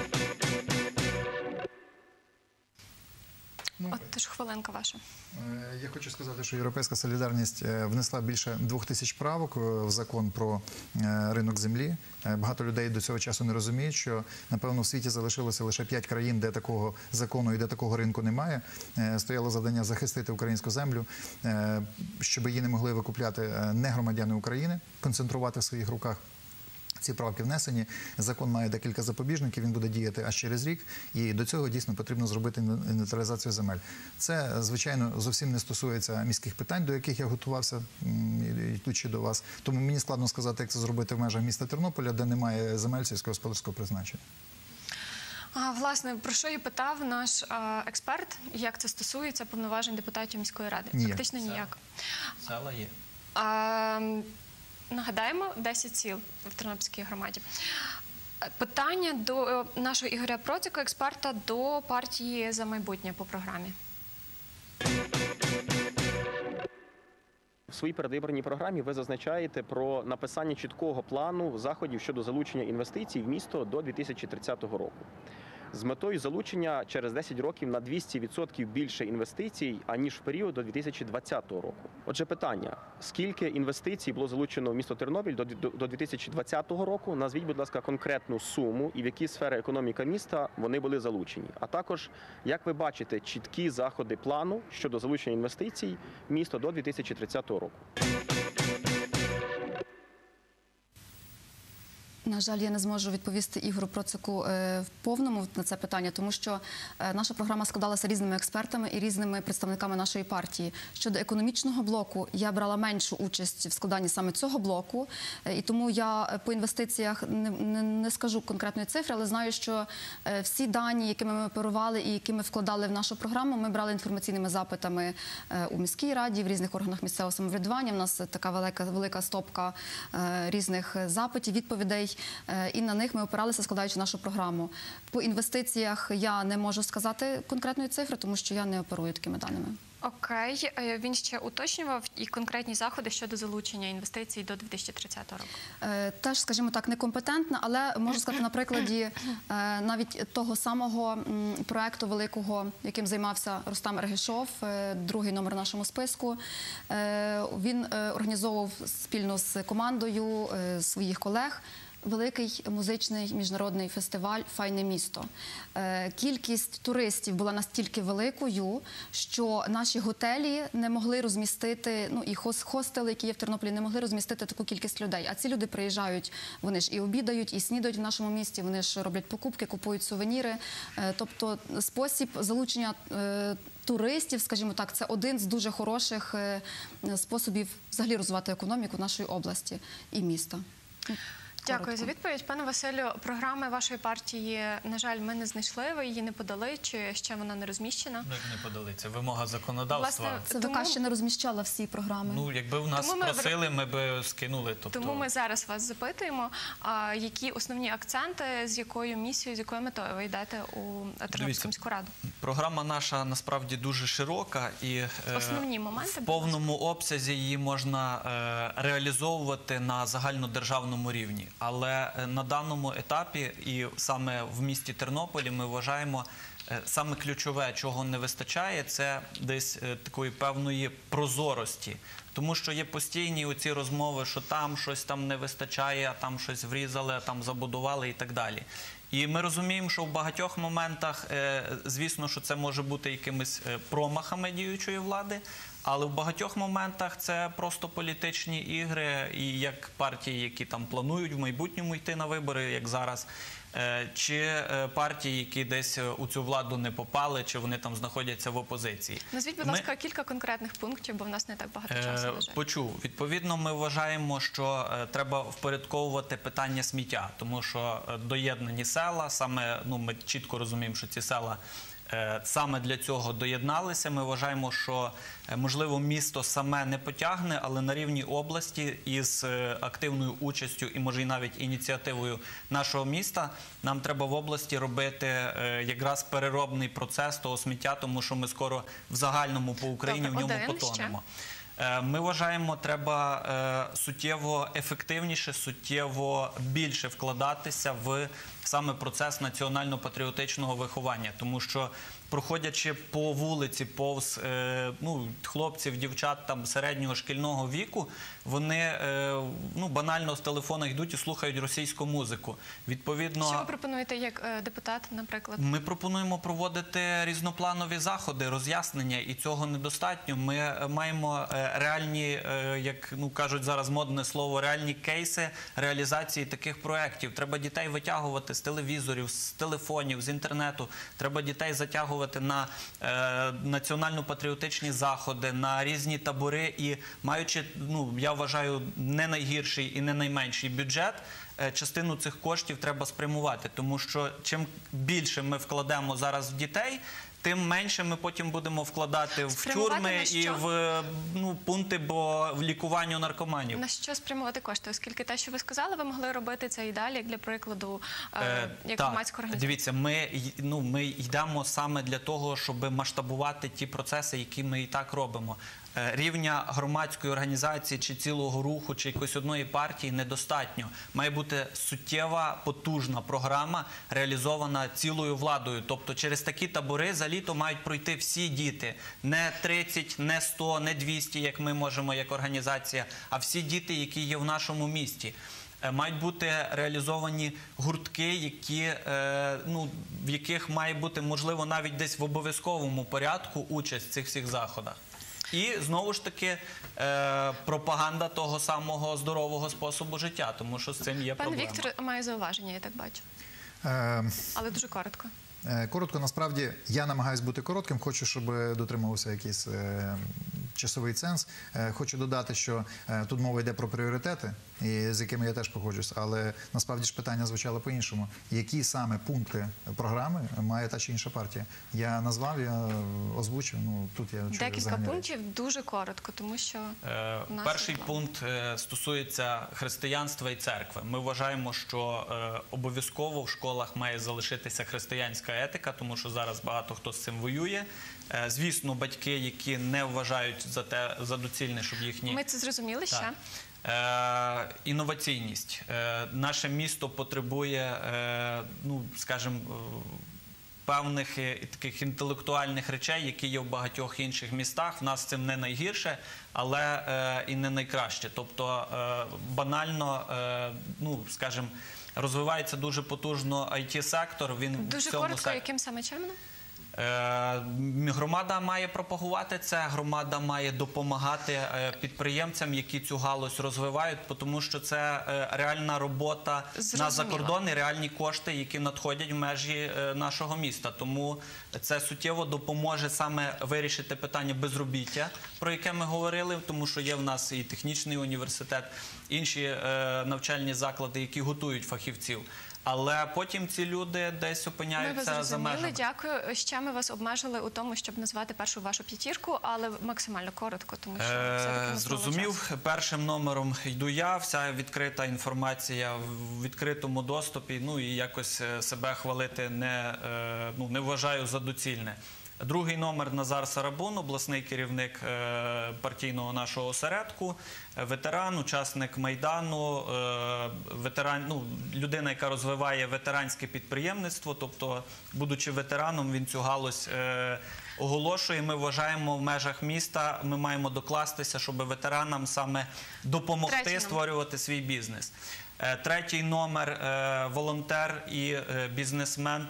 Ну, От тож хвилинка ваша. Я хочу сказати, що «Європейська солідарність» внесла більше двох тисяч правок в закон про ринок землі. Багато людей до цього часу не розуміють, що, напевно, в світі залишилося лише п'ять країн, де такого закону і де такого ринку немає. Стояло завдання захистити українську землю, щоб її не могли викупляти не громадяни України, концентрувати в своїх руках. Ці правки внесені. Закон має декілька запобіжників, він буде діяти аж через рік. І до цього дійсно потрібно зробити інвентаризацію земель. Це, звичайно, зовсім не стосується міських питань, до яких я готувався, йдучи до вас. Тому мені складно сказати, як це зробити в межах міста Тернополя, де немає земель сільськогосподарського призначення. А, власне, про що і питав наш а, експерт, як це стосується повноважень депутатів міської ради? Ніяк. Фактично ніяк. Села є. А, нагадаємо, десять сіл в Тернопільській громаді. Питання до нашого Ігоря Процика, експерта, до партії «За майбутнє» по програмі. В своїй передвиборній програмі ви зазначаєте про написання чіткого плану заходів щодо залучення інвестицій в місто до дві тисячі тридцятого року. З метою залучення через десять років на двісті відсотків більше інвестицій, аніж в період до дві тисячі двадцятого року. Отже, питання, скільки інвестицій було залучено в місто Тернопіль до, до, до дві тисячі двадцятого року? Назвіть, будь ласка, конкретну суму і в які сфери економіки міста вони були залучені. А також, як ви бачите, чіткі заходи плану щодо залучення інвестицій в місто до дві тисячі тридцятого року? На жаль, я не зможу відповісти Ігору Процику в повному на це питання, тому що наша програма складалася різними експертами і різними представниками нашої партії. Щодо економічного блоку, я брала меншу участь в складанні саме цього блоку, і тому я по інвестиціях не, не, не скажу конкретної цифри, але знаю, що всі дані, якими ми оперували і які ми вкладали в нашу програму, ми брали інформаційними запитами у міській раді, в різних органах місцевого самоврядування. У нас така велика, велика стопка різних запитів, відповідей. І на них ми опиралися, складаючи нашу програму. По інвестиціях я не можу сказати конкретної цифри, тому що я не оперую такими даними. Окей. Він ще уточнював і конкретні заходи щодо залучення інвестицій до дві тисячі тридцятого року. Теж, скажімо так, некомпетентна, але можу сказати на прикладі навіть того самого проекту великого, яким займався Рустам Ергешов, другий номер в нашому списку. Він організовував спільно з командою своїх колег великий музичний міжнародний фестиваль «Файне місто». Кількість туристів була настільки великою, що наші готелі не могли розмістити, ну і хостели, які є в Тернополі, не могли розмістити таку кількість людей. А ці люди приїжджають, вони ж і обідають, і снідають в нашому місті, вони ж роблять покупки, купують сувеніри. Тобто спосіб залучення туристів, скажімо так, це один з дуже хороших способів взагалі розвивати економіку нашої області і міста. Дякую за відповідь. Пане Василю, програми вашої партії, на жаль, ми не знайшли, ви її не подали, чи ще вона не розміщена? Ну, як не подали, це вимога законодавства. Власне, Це Тому- ВК ще не розміщала всі програми. Ну, якби в нас Тому ми- просили, ми б скинули. Тобто... Тому ми зараз вас запитуємо, а, які основні акценти, з якою місією, з якою метою ви йдете у Тернопільську міську раду? Програма наша насправді дуже широка і е, Основні моменти, в будь повному обсязі її можна е, реалізовувати на загальнодержавному рівні. Але е, на даному етапі і саме в місті Тернополі ми вважаємо, е, саме ключове, чого не вистачає, це десь е, такої певної прозорості. Тому що є постійні оці розмови, що там щось там не вистачає, а там щось врізали, а там забудували і так далі. І ми розуміємо, що в багатьох моментах, е, звісно, що це може бути якимись е, промахами діючої влади, але в багатьох моментах це просто політичні ігри, і як партії, які там планують в майбутньому йти на вибори, як зараз, е, чи е, партії, які десь у цю владу не попали, чи вони там знаходяться в опозиції. Назвіть, будь Ми- ласка, кілька конкретних пунктів, бо в нас не так багато Е, часу, на жаль. Почув. Відповідно, ми вважаємо, що е, треба впорядковувати питання сміття, тому що е, доєднані села, саме, ну, ми чітко розуміємо, що ці села е, саме для цього доєдналися. Ми вважаємо, що, е, можливо, місто саме не потягне, але на рівні області із е, активною участю і, може, і навіть ініціативою нашого міста нам треба в області робити е, якраз переробний процес того сміття, тому що ми скоро в загальному по Україні Добре, в ньому один потонемо. Е, Ми вважаємо, треба е, суттєво ефективніше, суттєво більше вкладатися в саме процес національно-патріотичного виховання, тому що, проходячи по вулиці повз е, ну, хлопців, дівчат там середнього шкільного віку, вони е, ну, банально з телефона йдуть і слухають російську музику. Відповідно, Що ви пропонуєте як е, депутат, наприклад? ми пропонуємо проводити різнопланові заходи, роз'яснення, і цього недостатньо. Ми е, маємо е, реальні, е, як, ну, кажуть зараз модне слово, реальні кейси реалізації таких проєктів. Треба дітей витягувати з телевізорів, з телефонів, з інтернету. Треба дітей затягувати на е, національно-патріотичні заходи, на різні табори. І маючи, ну, я вважаю, не найгірший і не найменший бюджет, е, частину цих коштів треба спрямувати. Тому що чим більше ми вкладемо зараз в дітей, тим менше ми потім будемо вкладати в Спрямувати тюрми на і що? в, ну, пункти по лікуванню наркоманів. На що спрямувати кошти? Оскільки те, що ви сказали, ви могли робити це і далі, як для прикладу, е, Е, як так, громадська організація. Дивіться, ми, й- ну, ми йдемо саме для того, щоб масштабувати ті процеси, які ми і так робимо. Е, Рівня громадської організації, чи цілого руху, чи якоїсь одної партії недостатньо. Має бути суттєва, потужна програма, реалізована цілою владою. Тобто через такі табори за літо мають пройти всі діти. Не тридцять, не сто, не двісті, як ми можемо, як організація, а всі діти, які є в нашому місті. Е, Мають бути реалізовані гуртки, які, е, ну, в яких має бути, можливо, навіть десь в обов'язковому порядку участь в цих всіх заходах. І, знову ж таки, е, пропаганда того самого здорового способу життя, тому що з цим є Пан проблема. Віктор має зауваження, я так бачу. Е, Але дуже коротко. Е, Коротко, насправді, я намагаюся бути коротким, хочу, щоб дотримувався якийсь е, часовий ценз. Е, хочу додати, що е, тут мова йде про пріоритети, і з якими я теж погоджуюсь, але насправді ж питання звучало по-іншому. Які саме пункти програми має та чи інша партія? Я назвав, я озвучив, ну тут я чую Декілька загальні речі. пунктів дуже коротко, тому що Е, у нас Перший є план. пункт е, стосується християнства і церкви. Ми вважаємо, що е, обов'язково в школах має залишитися християнська етика, тому що зараз багато хто з цим воює. Е, Звісно, батьки, які не вважають за те за доцільне, щоб їхні... Ми це зрозуміли ще. Так. Е, інноваційність. Е, наше місто потребує, е, ну, скажімо, е, певних е, таких інтелектуальних речей, які є в багатьох інших містах. В нас з цим не найгірше, але е, і не найкраще. Тобто, е, банально, е, ну, скажімо, розвивається дуже потужно ай ті-сектор. Він в Дуже цьому коротко, сек- яким саме чином? Е, Громада має пропагувати це, громада має допомагати е, підприємцям, які цю галузь розвивають, тому що це е, реальна робота Зрозуміло. на закордон і реальні кошти, які надходять в межі е, нашого міста. Тому це суттєво допоможе саме вирішити питання безробіття, про яке ми говорили, тому що є в нас і технічний університет, інші е, навчальні заклади, які готують фахівців. Але потім ці люди десь Ми опиняються вас за зрозуміли, межами. дякую. Ще ми вас обмежили у тому, щоб назвати першу вашу п'ятірку, але максимально коротко, тому що Е, все-таки у нас мало Зрозумів, часу. першим номером йду я, вся відкрита інформація в відкритому доступі, ну і якось е, себе хвалити не, е, ну, не вважаю за доцільне. Другий номер Назар Сарабун, обласний керівник е, партійного нашого осередку, е, ветеран, учасник Майдану, е, ветеран, ну, людина, яка розвиває ветеранське підприємництво, тобто, будучи ветераном, він цю галузь е, оголошує. Ми вважаємо, в межах міста ми маємо докластися, щоб ветеранам саме допомогти Третій номер. створювати свій бізнес. Е, Третій номер е, волонтер і е, бізнесмен.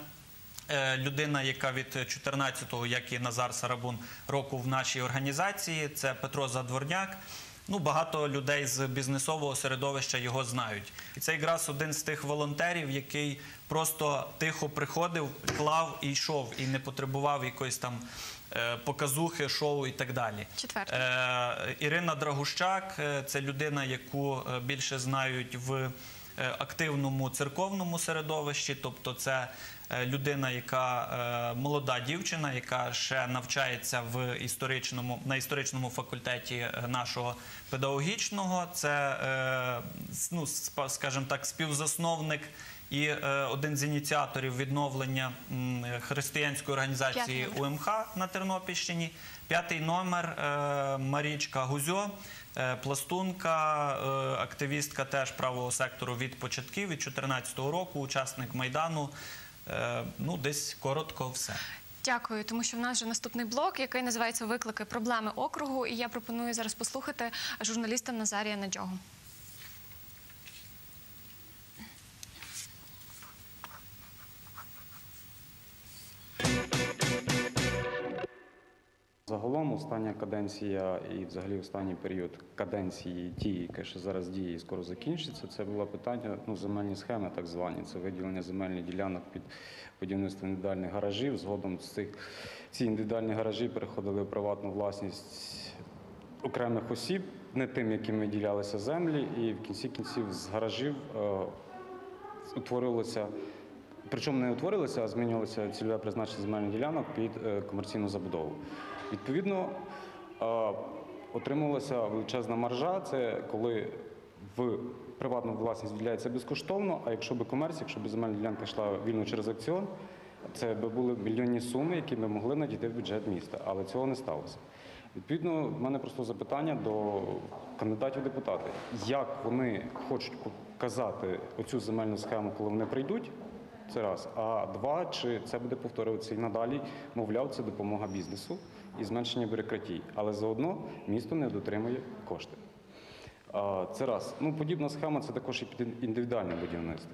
Е, Людина, яка від чотирнадцятого, як і Назар Сарабун, року в нашій організації, це Петро Задворняк. Ну, багато людей з бізнесового середовища його знають. І це якраз один з тих волонтерів, який просто тихо приходив, клав і йшов, і не потребував якоїсь там е, показухи, шоу і так далі. Четвертий. Е, Ірина Драгущак е, – це людина, яку е, більше знають в е, активному церковному середовищі, тобто це е, людина, яка е, молода дівчина, яка ще навчається в історичному, на історичному факультеті е, нашого педагогічного. Це, е, с- ну, спа- скажімо так, співзасновник і е, один з ініціаторів відновлення м, християнської організації П'ятий У М Х на Тернопільщині. П'ятий номер е, Марічка Гузьо, е, пластунка, е, активістка теж правого сектору від початків, від чотирнадцятого року, учасник Майдану. Е, ну, десь коротко все. Дякую, тому що в нас вже наступний блок, який називається «Виклики проблеми округу», і я пропоную зараз послухати журналіста Назарія Наджогу. Загалом остання каденція і взагалі останній період каденції тієї, яка ще зараз діє і скоро закінчиться, це було питання, ну, земельні схеми так звані, це виділення земельних ділянок під будівництво індивідуальних гаражів. Згодом з цих, ці індивідуальні гаражі переходили в приватну власність окремих осіб, не тим, яким виділялися землі, і в кінці кінців з гаражів е, утворилося. Причому не утворилося, а змінювалося цільове призначення земельних ділянок під е, комерційну забудову. Відповідно, е, отримувалася величезна маржа, це коли в приватну власність виділяється безкоштовно, а якщо би комерція, якщо б земельна ділянка йшла вільно через аукціон, це б були мільйонні суми, які б могли надійти в бюджет міста, але цього не сталося. Відповідно, в мене просто запитання до кандидатів в депутати. Як вони хочуть показати оцю земельну схему, коли вони прийдуть? Це раз. А два, чи це буде повторюватися і надалі, мовляв, це допомога бізнесу і зменшення бюрократії. Але заодно місто не дотримує кошти. А, це раз. Ну, подібна схема – це також і під індивідуальне будівництво.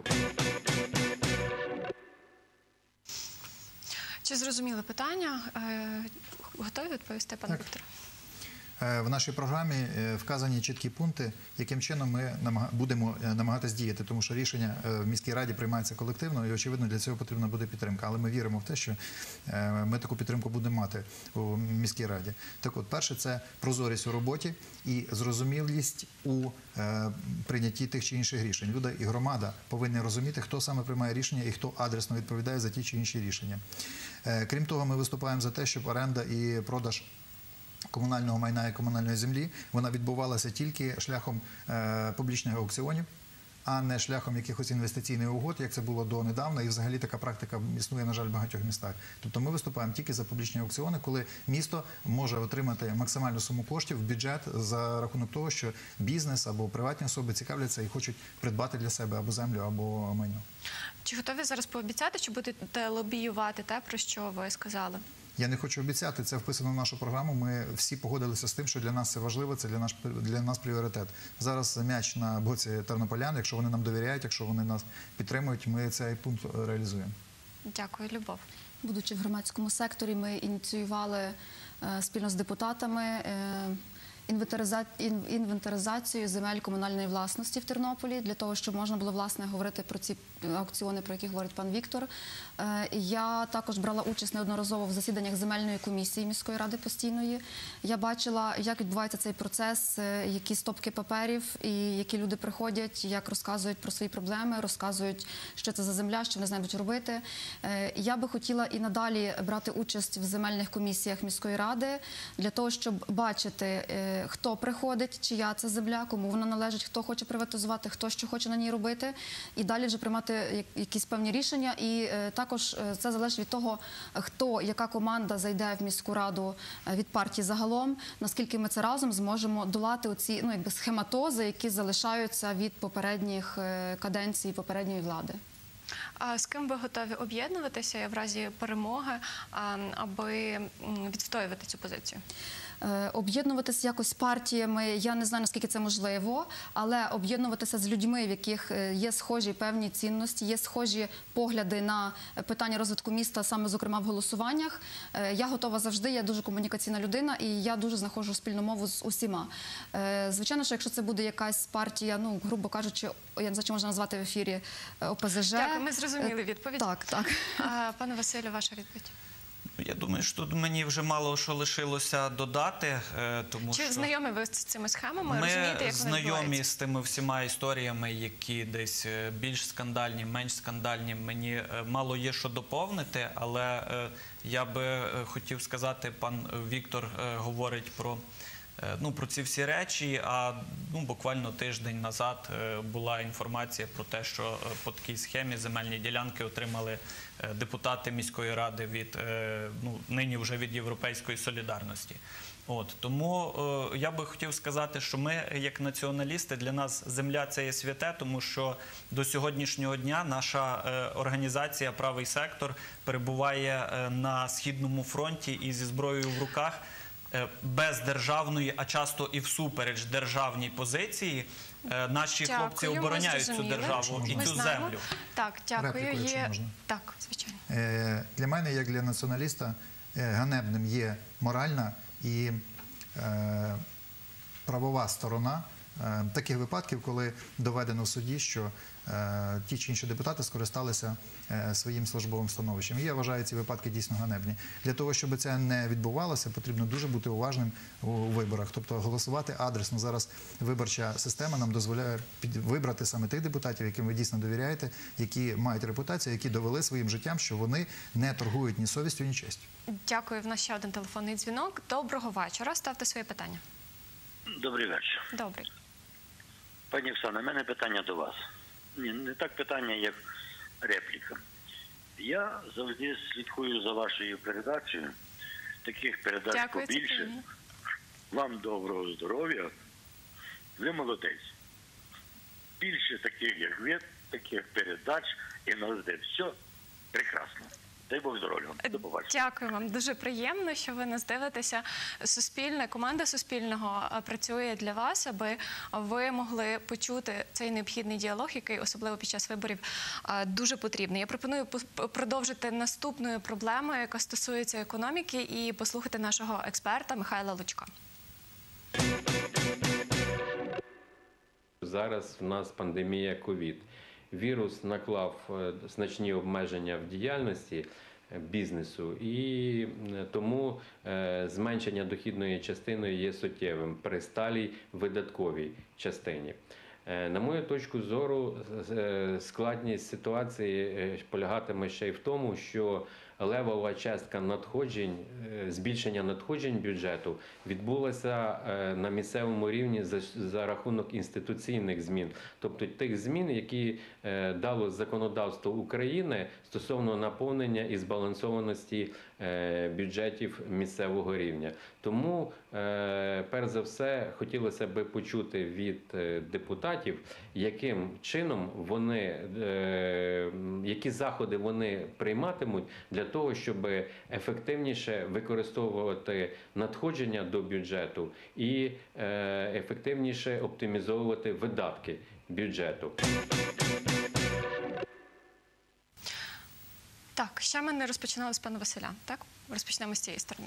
Чи зрозуміли питання? Е, Готові відповісти, пане Так. Вікторе? Е, В нашій програмі е, вказані чіткі пункти, яким чином ми намага- будемо е, намагатись діяти, тому що рішення е, в міській раді приймається колективно, і, очевидно, для цього потрібна буде підтримка. Але ми віримо в те, що е, ми таку підтримку будемо мати у міській раді. Так от, перше, це прозорість у роботі і зрозумілість у е, прийнятті тих чи інших рішень. Люди і громада повинні розуміти, хто саме приймає рішення і хто адресно відповідає за ті чи інші рішення. Е, Крім того, ми виступаємо за те, щоб оренда і продаж комунального майна і комунальної землі, вона відбувалася тільки шляхом е, публічних аукціонів, а не шляхом якихось інвестиційних угод, як це було донедавна, і взагалі така практика існує, на жаль, в багатьох містах. Тобто ми виступаємо тільки за публічні аукціони, коли місто може отримати максимальну суму коштів в бюджет за рахунок того, що бізнес або приватні особи цікавляться і хочуть придбати для себе або землю, або майно. Чи готові зараз пообіцяти, що будете лобіювати те, про що ви сказали? Я не хочу обіцяти, це вписано в нашу програму. Ми всі погодилися з тим, що для нас це важливо, це для нас, для нас пріоритет. Зараз м'яч на боці тернополян, якщо вони нам довіряють, якщо вони нас підтримують, ми цей пункт реалізуємо. Дякую, Любов. Будучи в громадському секторі, ми ініціювали е, спільно з депутатами е, інвентариза- ін- інвентаризацію земель комунальної власності в Тернополі, для того, щоб можна було, власне, говорити про ці аукціони, про які говорить пан Віктор. Е, Я також брала участь неодноразово в засіданнях земельної комісії міської ради постійної. Я бачила, як відбувається цей процес, е, які стопки паперів і які люди приходять, як розказують про свої проблеми, розказують, що це за земля, що вони знають робити. Е, Я би хотіла і надалі брати участь в земельних комісіях міської ради, для того, щоб бачити, е, хто приходить, чия це земля, кому вона належить, хто хоче приватизувати, хто що хоче на ній робити, і далі вже приймати я- якісь певні рішення. І е, також е, це залежить від того, хто, яка команда зайде в міську раду е, від партії загалом, наскільки ми це разом зможемо долати оці, ну, якби схематози, які залишаються від попередніх е, каденцій попередньої влади. А з ким ви готові об'єднуватися в разі перемоги, а, аби м, відстоювати цю позицію? Е, Об'єднуватися якось з партіями, я не знаю, наскільки це можливо, але об'єднуватися з людьми, в яких е, є схожі певні цінності, є схожі погляди на питання розвитку міста, саме, зокрема, в голосуваннях. Е, Я готова завжди, я дуже комунікаційна людина, і я дуже знаходжу спільну мову з усіма. Е, Звичайно, що якщо це буде якась партія, ну, грубо кажучи, я не знаю, чи можна назвати в ефірі е, О Пе Зе Же. Дякую, ми зрозуміли Е, відповідь. Так, так. А, пане Василю, ваша відповідь? Я думаю, що тут мені вже мало що лишилося додати, е, тому Чи що знайомі ви з цими схемами? ми Розумієте, як вони знайомі відбуваються? з тими всіма історіями, які десь е, більш скандальні, менш скандальні. Мені е, мало є що доповнити, але е, я би е, хотів сказати, пан Віктор е, говорить про е, ну, про ці всі речі, а ну, буквально тиждень назад е, була інформація про те, що е, по такій схемі земельні ділянки отримали е, депутати міської ради від, е, ну, нині вже від Європейської солідарності. От, тому е, я би хотів сказати, що ми, як націоналісти, для нас земля – це є святе, тому що до сьогоднішнього дня наша е, організація «Правий сектор» перебуває е, на Східному фронті і зі зброєю в руках, е, без державної, а часто і всупереч державній позиції. Е, наші Дякую, хлопці ми обороняють цю зрозуміли. державу і Ми цю знаємо. землю. Так, дякую. Репліку, якщо Є... можна. Так, звичайно. Е, Для мене, як для націоналіста, е, ганебним є моральна і е, правова сторона е, таких випадків, коли доведено в суді, що е, ті чи інші депутати скористалися е, своїм службовим становищем. І я вважаю ці випадки дійсно ганебні. Для того, щоб це не відбувалося, потрібно дуже бути уважним у виборах. Тобто голосувати адресно. Зараз виборча система нам дозволяє під- вибрати саме тих депутатів, яким ви дійсно довіряєте, які мають репутацію, які довели своїм життям, що вони не торгують ні совістю, ні честю. Дякую. В нас ще один телефонний дзвінок. Доброго вечора. Ставте своє питання. Добрий вечір. Добрий. Пані Оксана, в мене питання до вас. Ні, не так питання, як репліка. Я завжди слідкую за вашою передачею. Таких передач Дякую, це побільше. приємно. Вам доброго здоров'я. Ви молодець. Більше таких, як ви, таких передач і завжди все прекрасно. Дай Бог здоров'я вам. До побачення. Дякую вам. Дуже приємно, що ви нас дивитеся. Суспільне, команда Суспільного а, працює для вас, аби ви могли почути цей необхідний діалог, який особливо під час виборів а, дуже потрібний. Я пропоную пос- продовжити наступною проблемою, яка стосується економіки, і послухати нашого експерта Михайла Лучка. Зараз в нас пандемія ковід. Вірус наклав е, значні обмеження в діяльності е, бізнесу, і е, тому е, зменшення дохідної частини є суттєвим при сталій видатковій частині. Е, На мою точку зору, з- е, складність ситуації е, полягатиме ще й в тому, що левова частка надходжень, е, збільшення надходжень бюджету відбулося е, на місцевому рівні за, за рахунок інституційних змін, тобто тих змін, які е, дало законодавство України стосовно наповнення і збалансованості е, бюджетів місцевого рівня. Тому, е, перш за все, хотілося би почути від е, депутатів, яким чином вони, е, які заходи вони прийматимуть для того, щоб ефективніше використовувати надходження до бюджету і е, ефективніше оптимізовувати видатки бюджету. Так. Так, ще ми не розпочинали з пана Василя, так? Розпочнемо з цієї сторони.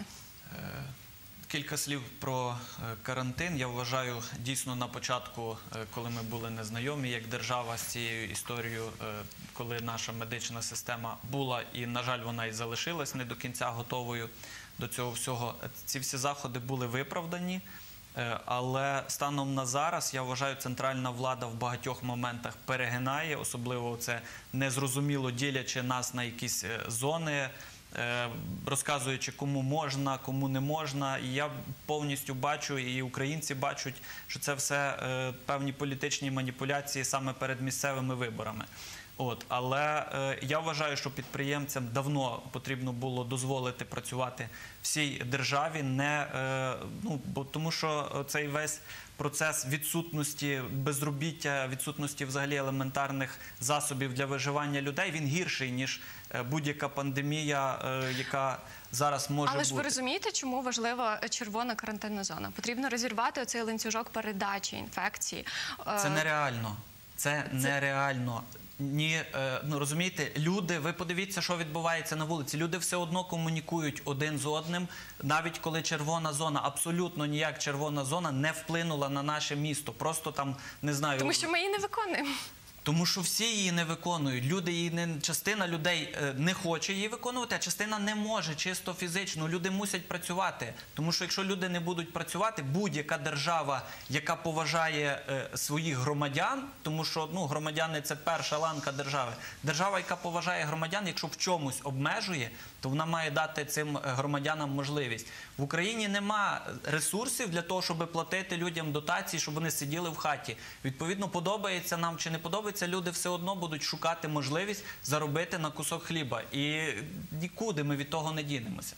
Кілька слів про карантин. Я вважаю, дійсно на початку, коли ми були незнайомі як держава з цією історією, коли наша медична система була і, на жаль, вона і залишилась не до кінця готовою до цього всього, ці всі заходи були виправдані. Але станом на зараз, я вважаю, центральна влада в багатьох моментах перегинає, особливо це незрозуміло ділячи нас на якісь зони, розказуючи, кому можна, кому не можна. І я повністю бачу, і українці бачать, що це все певні політичні маніпуляції саме перед місцевими виборами. От, але е, я вважаю, що підприємцям давно потрібно було дозволити працювати всій державі, не, е, ну, бо, тому що цей весь процес відсутності безробіття, відсутності взагалі елементарних засобів для виживання людей, він гірший, ніж будь-яка пандемія, е, яка зараз може бути. Але ж ви розумієте, чому важлива червона карантинна зона? Потрібно розірвати оцей ланцюжок передачі інфекції. Це нереально. Це, Це... нереально. Ні, ну розумієте, люди, ви подивіться, що відбувається на вулиці. Люди все одно комунікують один з одним, навіть коли червона зона, абсолютно ніяк червона зона не вплинула на наше місто. Просто там, не знаю... Тому що ми її не виконуємо. Тому що всі її не виконують. Люди її не, частина людей не хоче її виконувати, а частина не може, чисто фізично. Люди мусять працювати. Тому що якщо люди не будуть працювати, будь-яка держава, яка поважає е, своїх громадян, тому що ну, громадяни – це перша ланка держави. Держава, яка поважає громадян, якщо в чомусь обмежує, то вона має дати цим громадянам можливість. В Україні нема ресурсів для того, щоб платити людям дотації, щоб вони сиділи в хаті. Відповідно, подобається нам чи не подобається, люди все одно будуть шукати можливість заробити на кусок хліба. І нікуди ми від того не дінемося.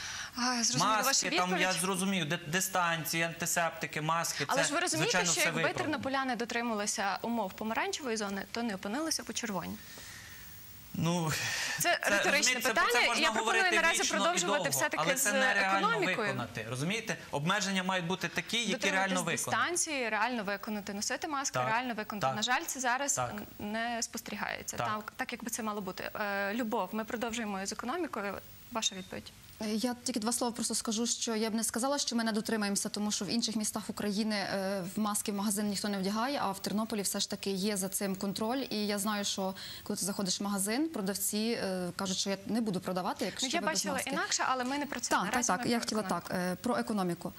Маски, там, я зрозумів, дистанції, антисептики, маски, але це, ж ви розумієте, звичайно, що якби тернополяни дотрималися умов помаранчевої зони, то не опинилися по червоній? Ну, це, це риторичне питання, це, це я пропоную наразі продовжувати все-таки з економікою. Виконати, розумієте? Обмеження мають бути такі, які реально виконати. Дистанції, реально виконати, носити маски, так, реально виконати. Так, на жаль, це зараз так. не спостерігається, так. Так, так якби це мало бути. Е, Любов, ми продовжуємо з економікою. Ваша відповідь? Я тільки два слова просто скажу, що я б не сказала, що ми не дотримаємося, тому що в інших містах України в маски в магазин ніхто не вдягає, а в Тернополі все ж таки є за цим контроль. І я знаю, що коли ти заходиш в магазин, продавці кажуть, що я не буду продавати, якщо ну, я ви без бачила маски. інакше, але ми не про це. Так, так, так, я хотіла так, про економіку.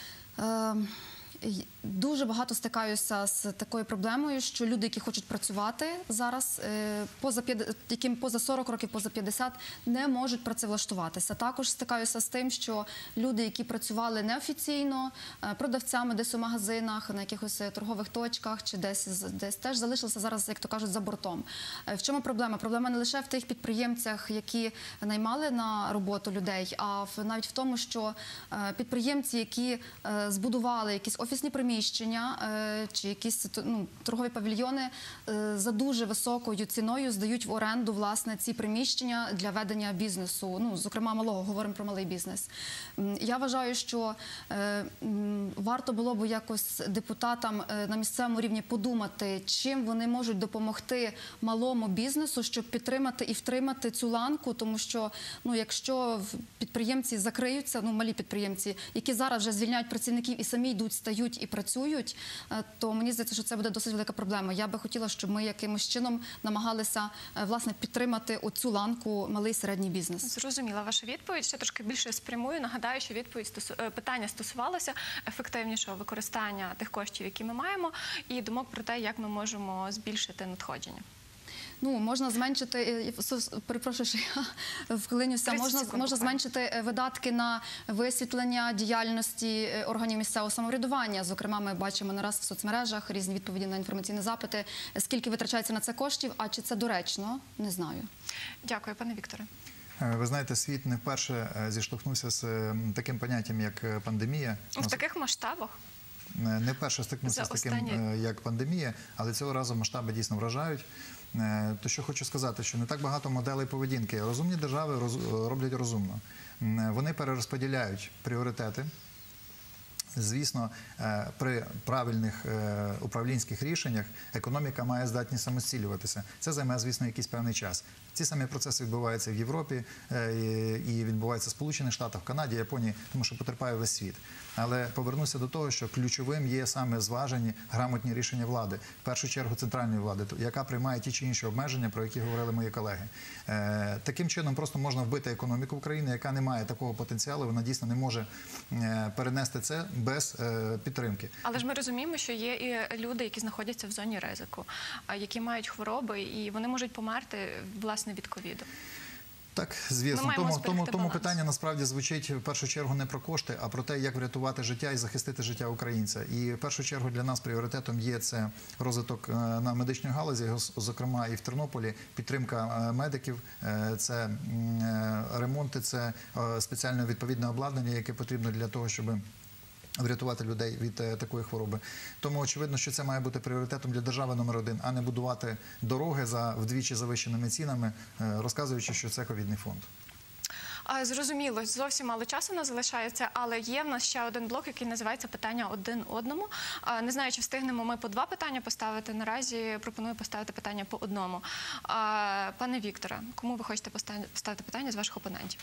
Дуже багато стикаюся з такою проблемою, що люди, які хочуть працювати зараз, поза, яким поза сорок років, поза п'ятдесят, не можуть працевлаштуватися. Також стикаюся з тим, що люди, які працювали неофіційно, продавцями десь у магазинах, на якихось торгових точках, чи десь, десь теж залишилися зараз, як то кажуть, за бортом. В чому проблема? Проблема не лише в тих підприємцях, які наймали на роботу людей, а в, навіть в тому, що підприємці, які збудували якісь офісні приміщення чи якісь ну, торгові павільйони за дуже високою ціною здають в оренду власне ці приміщення для ведення бізнесу, ну, зокрема малого, говоримо про малий бізнес. Я вважаю, що е, варто було б якось депутатам на місцевому рівні подумати, чим вони можуть допомогти малому бізнесу, щоб підтримати і втримати цю ланку, тому що ну, якщо підприємці закриються, ну, малі підприємці, які зараз вже звільняють працівників і самі йдуть, стають і працюють, то мені здається, що це буде досить велика проблема. Я би хотіла, щоб ми якимось чином намагалися власне підтримати оцю ланку малий і середній бізнес. Зрозуміла ваша відповідь. Ще трошки більше спрямую. Нагадаю, що відповідь стосу... питання стосувалося ефективнішого використання тих коштів, які ми маємо, і думок про те, як ми можемо збільшити надходження. Ну, можна зменшити, перепрошую, що я вклинюся, можна, можна зменшити видатки на висвітлення діяльності органів місцевого самоврядування. Зокрема, ми бачимо нараз в соцмережах різні відповіді на інформаційні запити. Скільки витрачається на це коштів, а чи це доречно, не знаю. Дякую, пане Вікторе. Ви знаєте, світ не вперше зіштовхнувся з таким поняттям, як пандемія. В таких масштабах? Не вперше стикнувся з таким, як пандемія, але цього разу масштаби дійсно вражають. То, що хочу сказати, що не так багато моделей поведінки. Розумні держави роз, роблять розумно. Вони перерозподіляють пріоритети Звісно, при правильних управлінських рішеннях економіка має здатність самозцілюватися. Це займе, звісно, якийсь певний час. Ці самі процеси відбуваються в Європі і відбуваються в Сполучених Штатах, в Канаді, Японії, тому що потерпає весь світ. Але повернуся до того, що ключовим є саме зважені, грамотні рішення влади. В першу чергу центральної влади, яка приймає ті чи інші обмеження, про які говорили мої колеги. Таким чином просто можна вбити економіку України, яка не має такого потенціалу, вона дійсно не може перенести це без підтримки. Але ж ми розуміємо, що є і люди, які знаходяться в зоні ризику, які мають хвороби, і вони можуть померти, власне, від ковіду. Так, звісно. Тому, тому, тому питання насправді звучить в першу чергу не про кошти, а про те, як врятувати життя і захистити життя українця. І в першу чергу для нас пріоритетом є це розвиток на медичній галузі, зокрема і в Тернополі, підтримка медиків, це ремонти, це спеціальне відповідне обладнання, яке потрібно для того, щоб врятувати людей від такої хвороби. Тому очевидно, що це має бути пріоритетом для держави номер один, а не будувати дороги за вдвічі завищеними цінами, розказуючи, що це ковідний фонд. Зрозуміло, зовсім мало часу у нас залишається, але є в нас ще один блок, який називається «Питання один одному». Не знаю, чи встигнемо ми по два питання поставити. Наразі пропоную поставити питання по одному. Пане Вікторе, кому ви хочете поставити питання з ваших опонентів?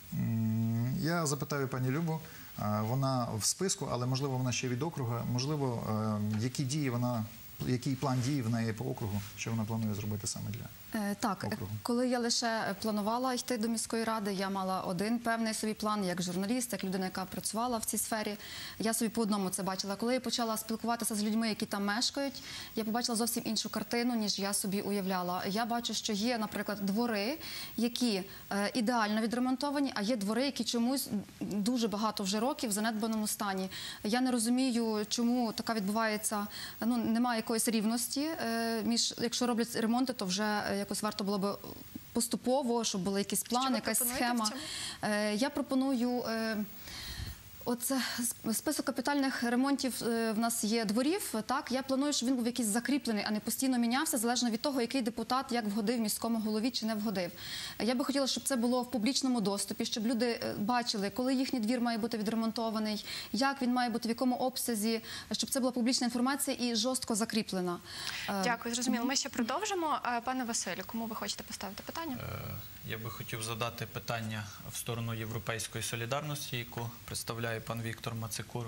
Я запитаю пані Любу. Вона в списку, але, можливо, вона ще від округу. Можливо, які дії вона, який план дій в неї по округу, що вона планує зробити саме для Так, округу? Коли я лише планувала йти до міської ради, я мала один певний собі план, як журналіст, як людина, яка працювала в цій сфері. Я собі по одному це бачила. Коли я почала спілкуватися з людьми, які там мешкають, я побачила зовсім іншу картину, ніж я собі уявляла. Я бачу, що є, наприклад, двори, які е, ідеально відремонтовані, а є двори, які чомусь дуже багато вже років в занедбаному стані. Я не розумію, чому така відбувається, ну, немає якоїсь рівності е, між, якщо роблять ремонти, то вже е, якось варто було б поступово, щоб були якісь плани, якась схема. Я пропоную... Оце список капітальних ремонтів в нас є дворів. Так, я планую, щоб він був якийсь закріплений, а не постійно мінявся, залежно від того, який депутат як вгодив міському голові чи не вгодив. Я би хотіла, щоб це було в публічному доступі, щоб люди бачили, коли їхній двір має бути відремонтований, як він має бути, в якому обсязі, щоб це була публічна інформація і жорстко закріплена. Дякую, зрозуміло. Ми ще продовжимо. Пане Василю, кому ви хочете поставити питання? Я би хотів задати питання в сторону Європейської солідарності, яку представляє пан Віктор Мацикур.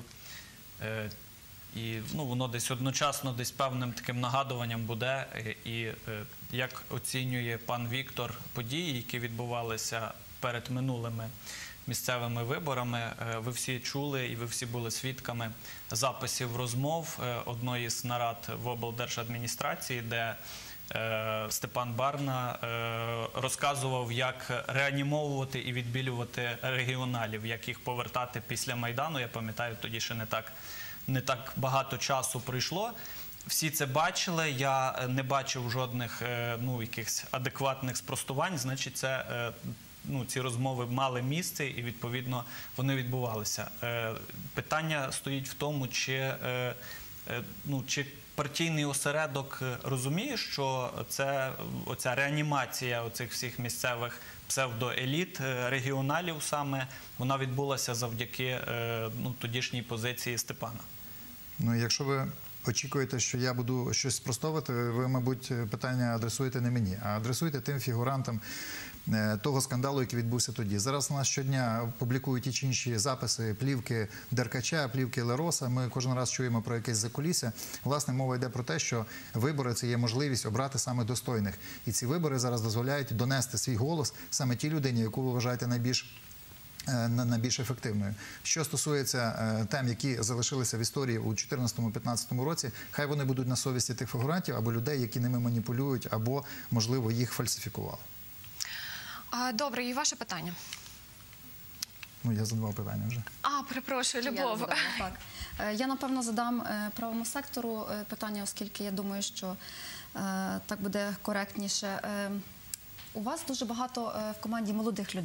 І ну, воно десь одночасно, десь певним таким нагадуванням буде. І як оцінює пан Віктор події, які відбувалися перед минулими місцевими виборами, ви всі чули і ви всі були свідками записів розмов одної з нарад в облдержадміністрації, де Степан Барна розказував, як реанімовувати і відбілювати регіоналів, як їх повертати після Майдану. Я пам'ятаю, тоді ще не так, не так багато часу пройшло. Всі це бачили, я не бачив жодних ну, якихось адекватних спростувань, значить це, ну, ці розмови мали місце і, відповідно, вони відбувалися. Питання стоїть в тому, чи, ну, чи партійний осередок розуміє, що це, оця реанімація оцих всіх місцевих псевдоеліт, регіоналів саме, вона відбулася завдяки ну, тодішній позиції Степана. Ну, якщо ви очікуєте, що я буду щось спростовувати, ви, мабуть, питання адресуєте не мені, а адресуєте тим фігурантам того скандалу, який відбувся тоді. Зараз у нас щодня публікують ті чи інші записи, плівки Деркача, плівки Лероса. Ми кожен раз чуємо про якесь закулісся. Власне, мова йде про те, що вибори – це є можливість обрати саме достойних. І ці вибори зараз дозволяють донести свій голос саме тій людині, яку ви вважаєте найбільш найбільш ефективною. Що стосується тем, які залишилися в історії у чотирнадцятому-п'ятнадцятому році, хай вони будуть на совісті тих фігурантів або людей, які ними маніпулюють, або, можливо, їх фальсифікували. Добре, і ваше питання? Ну, я задавав питання вже. А, перепрошую, Любов. Я, так. Я, напевно, задам правому сектору питання, оскільки я думаю, що так буде коректніше. У вас дуже багато в команді молодих людей.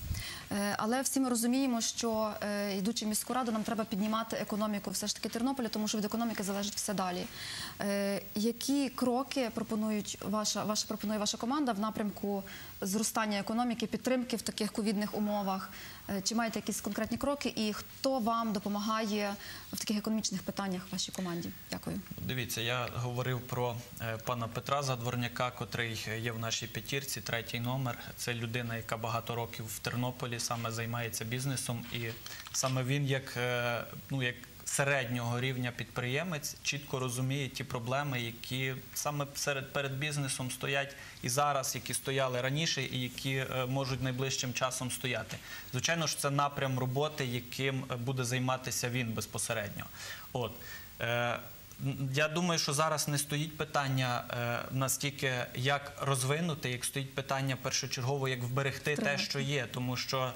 Е, Але всі ми розуміємо, що е, йдучи в міську раду, нам треба піднімати економіку все ж таки Тернополя, тому що від економіки залежить все далі. Е, Які кроки пропонують ваша, ваша, пропонує ваша команда в напрямку зростання економіки, підтримки в таких ковідних умовах? Е, Чи маєте якісь конкретні кроки і хто вам допомагає в таких економічних питаннях в вашій команді? Дякую. Дивіться, я говорив про е, пана Петра Задворняка, котрий є в нашій п'ятірці, третій номер. Це людина, яка багато років в Тернополі саме займається бізнесом, і саме він, як, е, ну, як середнього рівня підприємець, чітко розуміє ті проблеми, які саме серед, перед бізнесом стоять і зараз, які стояли раніше і які е, можуть найближчим часом стояти. Звичайно ж, це напрям роботи, яким буде займатися він безпосередньо. От. Е, Я думаю, що зараз не стоїть питання е, настільки, як розвинути, як стоїть питання першочергово, як вберегти те, що є. Тому що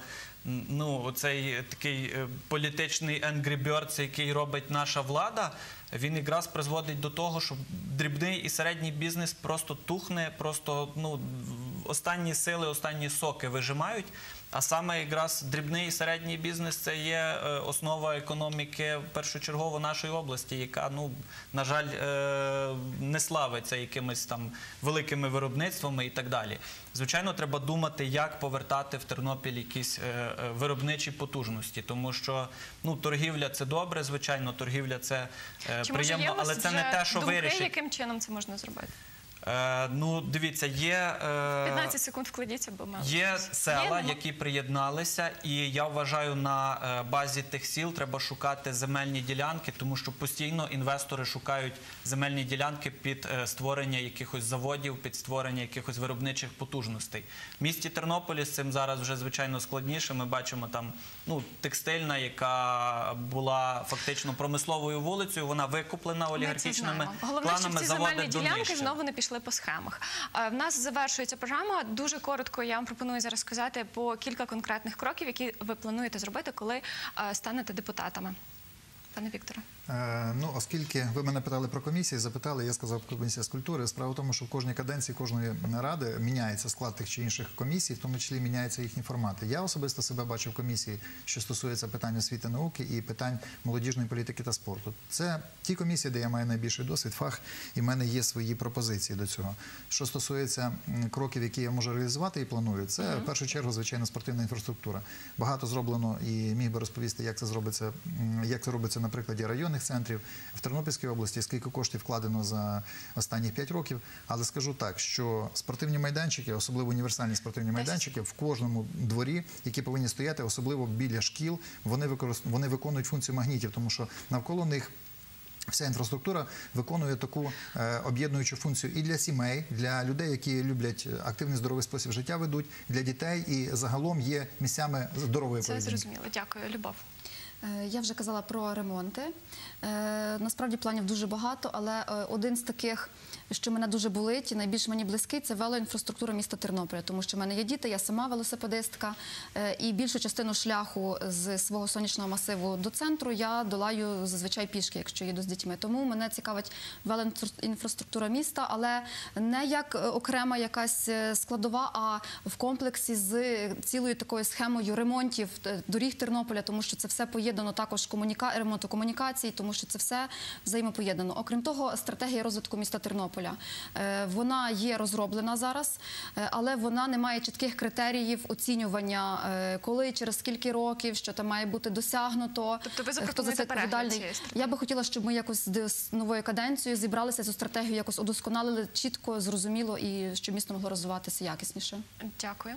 ну, цей такий е, політичний Angry Birds, який робить наша влада, він якраз призводить до того, що дрібний і середній бізнес просто тухне, просто ну, останні сили, останні соки вижимають. А саме якраз дрібний і середній бізнес – це є е, основа економіки першочергово нашої області, яка, ну, на жаль, е, не славиться якимись там великими виробництвами і так далі. Звичайно, треба думати, як повертати в Тернопіль якісь е, е, виробничі потужності, тому що ну, торгівля – це добре, звичайно, торгівля – це е, Чи приємно, може є у але вас це не вже те, що думки, вирішить. яким чином це можна зробити? Е, ну, дивіться, є... Е, п'ятнадцять секунд вкладіться, бо ми... Є села, Є, які приєдналися, і я вважаю, на е, базі тих сіл треба шукати земельні ділянки, тому що постійно інвестори шукають земельні ділянки під е, створення якихось заводів, під створення якихось виробничих потужностей. В місті Тернополі з цим зараз вже, звичайно, складніше. Ми бачимо там ну, текстильна, яка була фактично промисловою вулицею, вона викуплена олігархічними Головне, планами, щоб ці заводи земельні ділянки донищені. знову не пішли по схемах. Е, В нас завершується програма. Дуже коротко я вам пропоную зараз сказати по кілька конкретних кроків, які ви плануєте зробити, коли е, станете депутатами. Пане Вікторе. Е, ну, оскільки ви мене питали про комісії, запитали, я сказав комісія з культури. Справа в тому, що в кожній каденції кожної ради міняється склад тих чи інших комісій, в тому числі міняються їхні формати. Я особисто себе бачу в комісії, що стосується питань освіти, науки і питань молодіжної політики та спорту. Це ті комісії, де я маю найбільший досвід, фах, і в мене є свої пропозиції до цього. Що стосується кроків, які я можу реалізувати і планую, це mm-hmm. в першу чергу, звичайно, спортивна інфраструктура. Багато зроблено і міг би розповісти, як це зробиться, як це робиться на прикладі районних центрів в Тернопільській області, скільки коштів вкладено за останні п'ять років. Але скажу так, що спортивні майданчики, особливо універсальні спортивні майданчики, в кожному дворі, які повинні стояти, особливо біля шкіл, вони, використ... вони виконують функцію магнітів, тому що навколо них вся інфраструктура виконує таку е, об'єднуючу функцію і для сімей, для людей, які люблять активний здоровий спосіб життя ведуть, для дітей і загалом є місцями здорової поведінки. Це зрозуміло. Дякую. Любов. Я вже казала про ремонти. Насправді планів дуже багато, але один з таких, що мене дуже болить і найбільш мені близький, це велоінфраструктура міста Тернополя. Тому що в мене є діти, я сама велосипедистка, і більшу частину шляху з свого сонячного масиву до центру я долаю зазвичай пішки, якщо їду з дітьми. Тому мене цікавить велоінфраструктура міста, але не як окрема якась складова, а в комплексі з цілою такою схемою ремонтів доріг Тернополя, тому що це все поєднано також комуніка... ремонту комунікацій, тому що це все взаємопоєднано. Окрім того, стратегія розвитку міста Тернополя. Вона є розроблена зараз, але вона не має чітких критеріїв оцінювання, коли, через скільки років, що там має бути досягнуто. Тобто ви запропонуєте перегляд цієї стратегії? Я би хотіла, щоб ми якось з новою каденцією зібралися, цю стратегію якось удосконалили чітко, зрозуміло і щоб місто могло розвиватися якісніше. Дякую.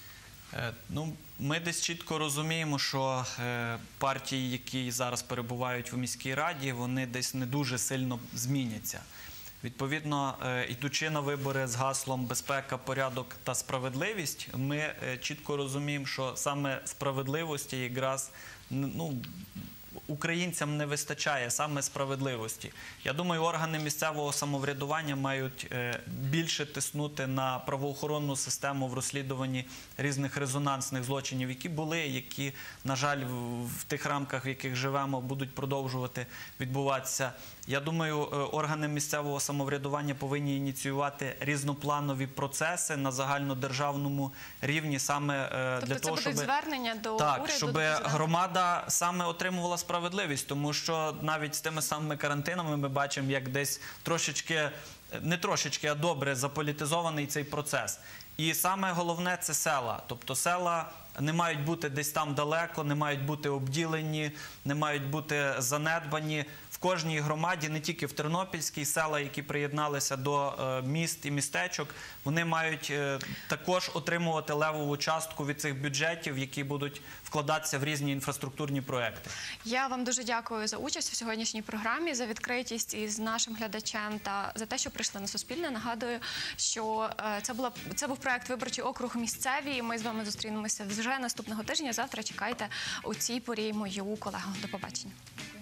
Ну, ми десь чітко розуміємо, що е, партії, які зараз перебувають у міській раді, вони десь не дуже сильно зміняться. Відповідно, е, йдучи на вибори з гаслом «безпека, порядок та справедливість», ми е, чітко розуміємо, що саме справедливості якраз ну, українцям не вистачає саме справедливості. Я думаю, органи місцевого самоврядування мають е, більше тиснути на правоохоронну систему в розслідуванні різних резонансних злочинів, які були, які, на жаль, в, в тих рамках, в яких живемо, будуть продовжувати відбуватися. Я думаю, е, органи місцевого самоврядування повинні ініціювати різнопланові процеси на загальнодержавному рівні саме е, Тобто для це того, будуть щоб звернення до так, уряду, щоб до президента? громада саме отримувала справедливість, тому що навіть з тими самими карантинами ми бачимо, як десь трошечки, не трошечки, а добре заполітизований цей процес. І саме головне – це села. Тобто села не мають бути десь там далеко, не мають бути обділені, не мають бути занедбані. В кожній громаді, не тільки в Тернопільській, села, які приєдналися до е, міст і містечок, вони мають е, також отримувати левову частку від цих бюджетів, які будуть вкладатися в різні інфраструктурні проекти. Я вам дуже дякую за участь у сьогоднішній програмі, за відкритість із нашим глядачем та за те, що прийшли на Суспільне. Нагадую, що е, це, була, це був проект «Виборчий округ місцевий». Ми з вами зустрінемося вже наступного тижня. Завтра чекайте у цій порі мою колегу. До побачення.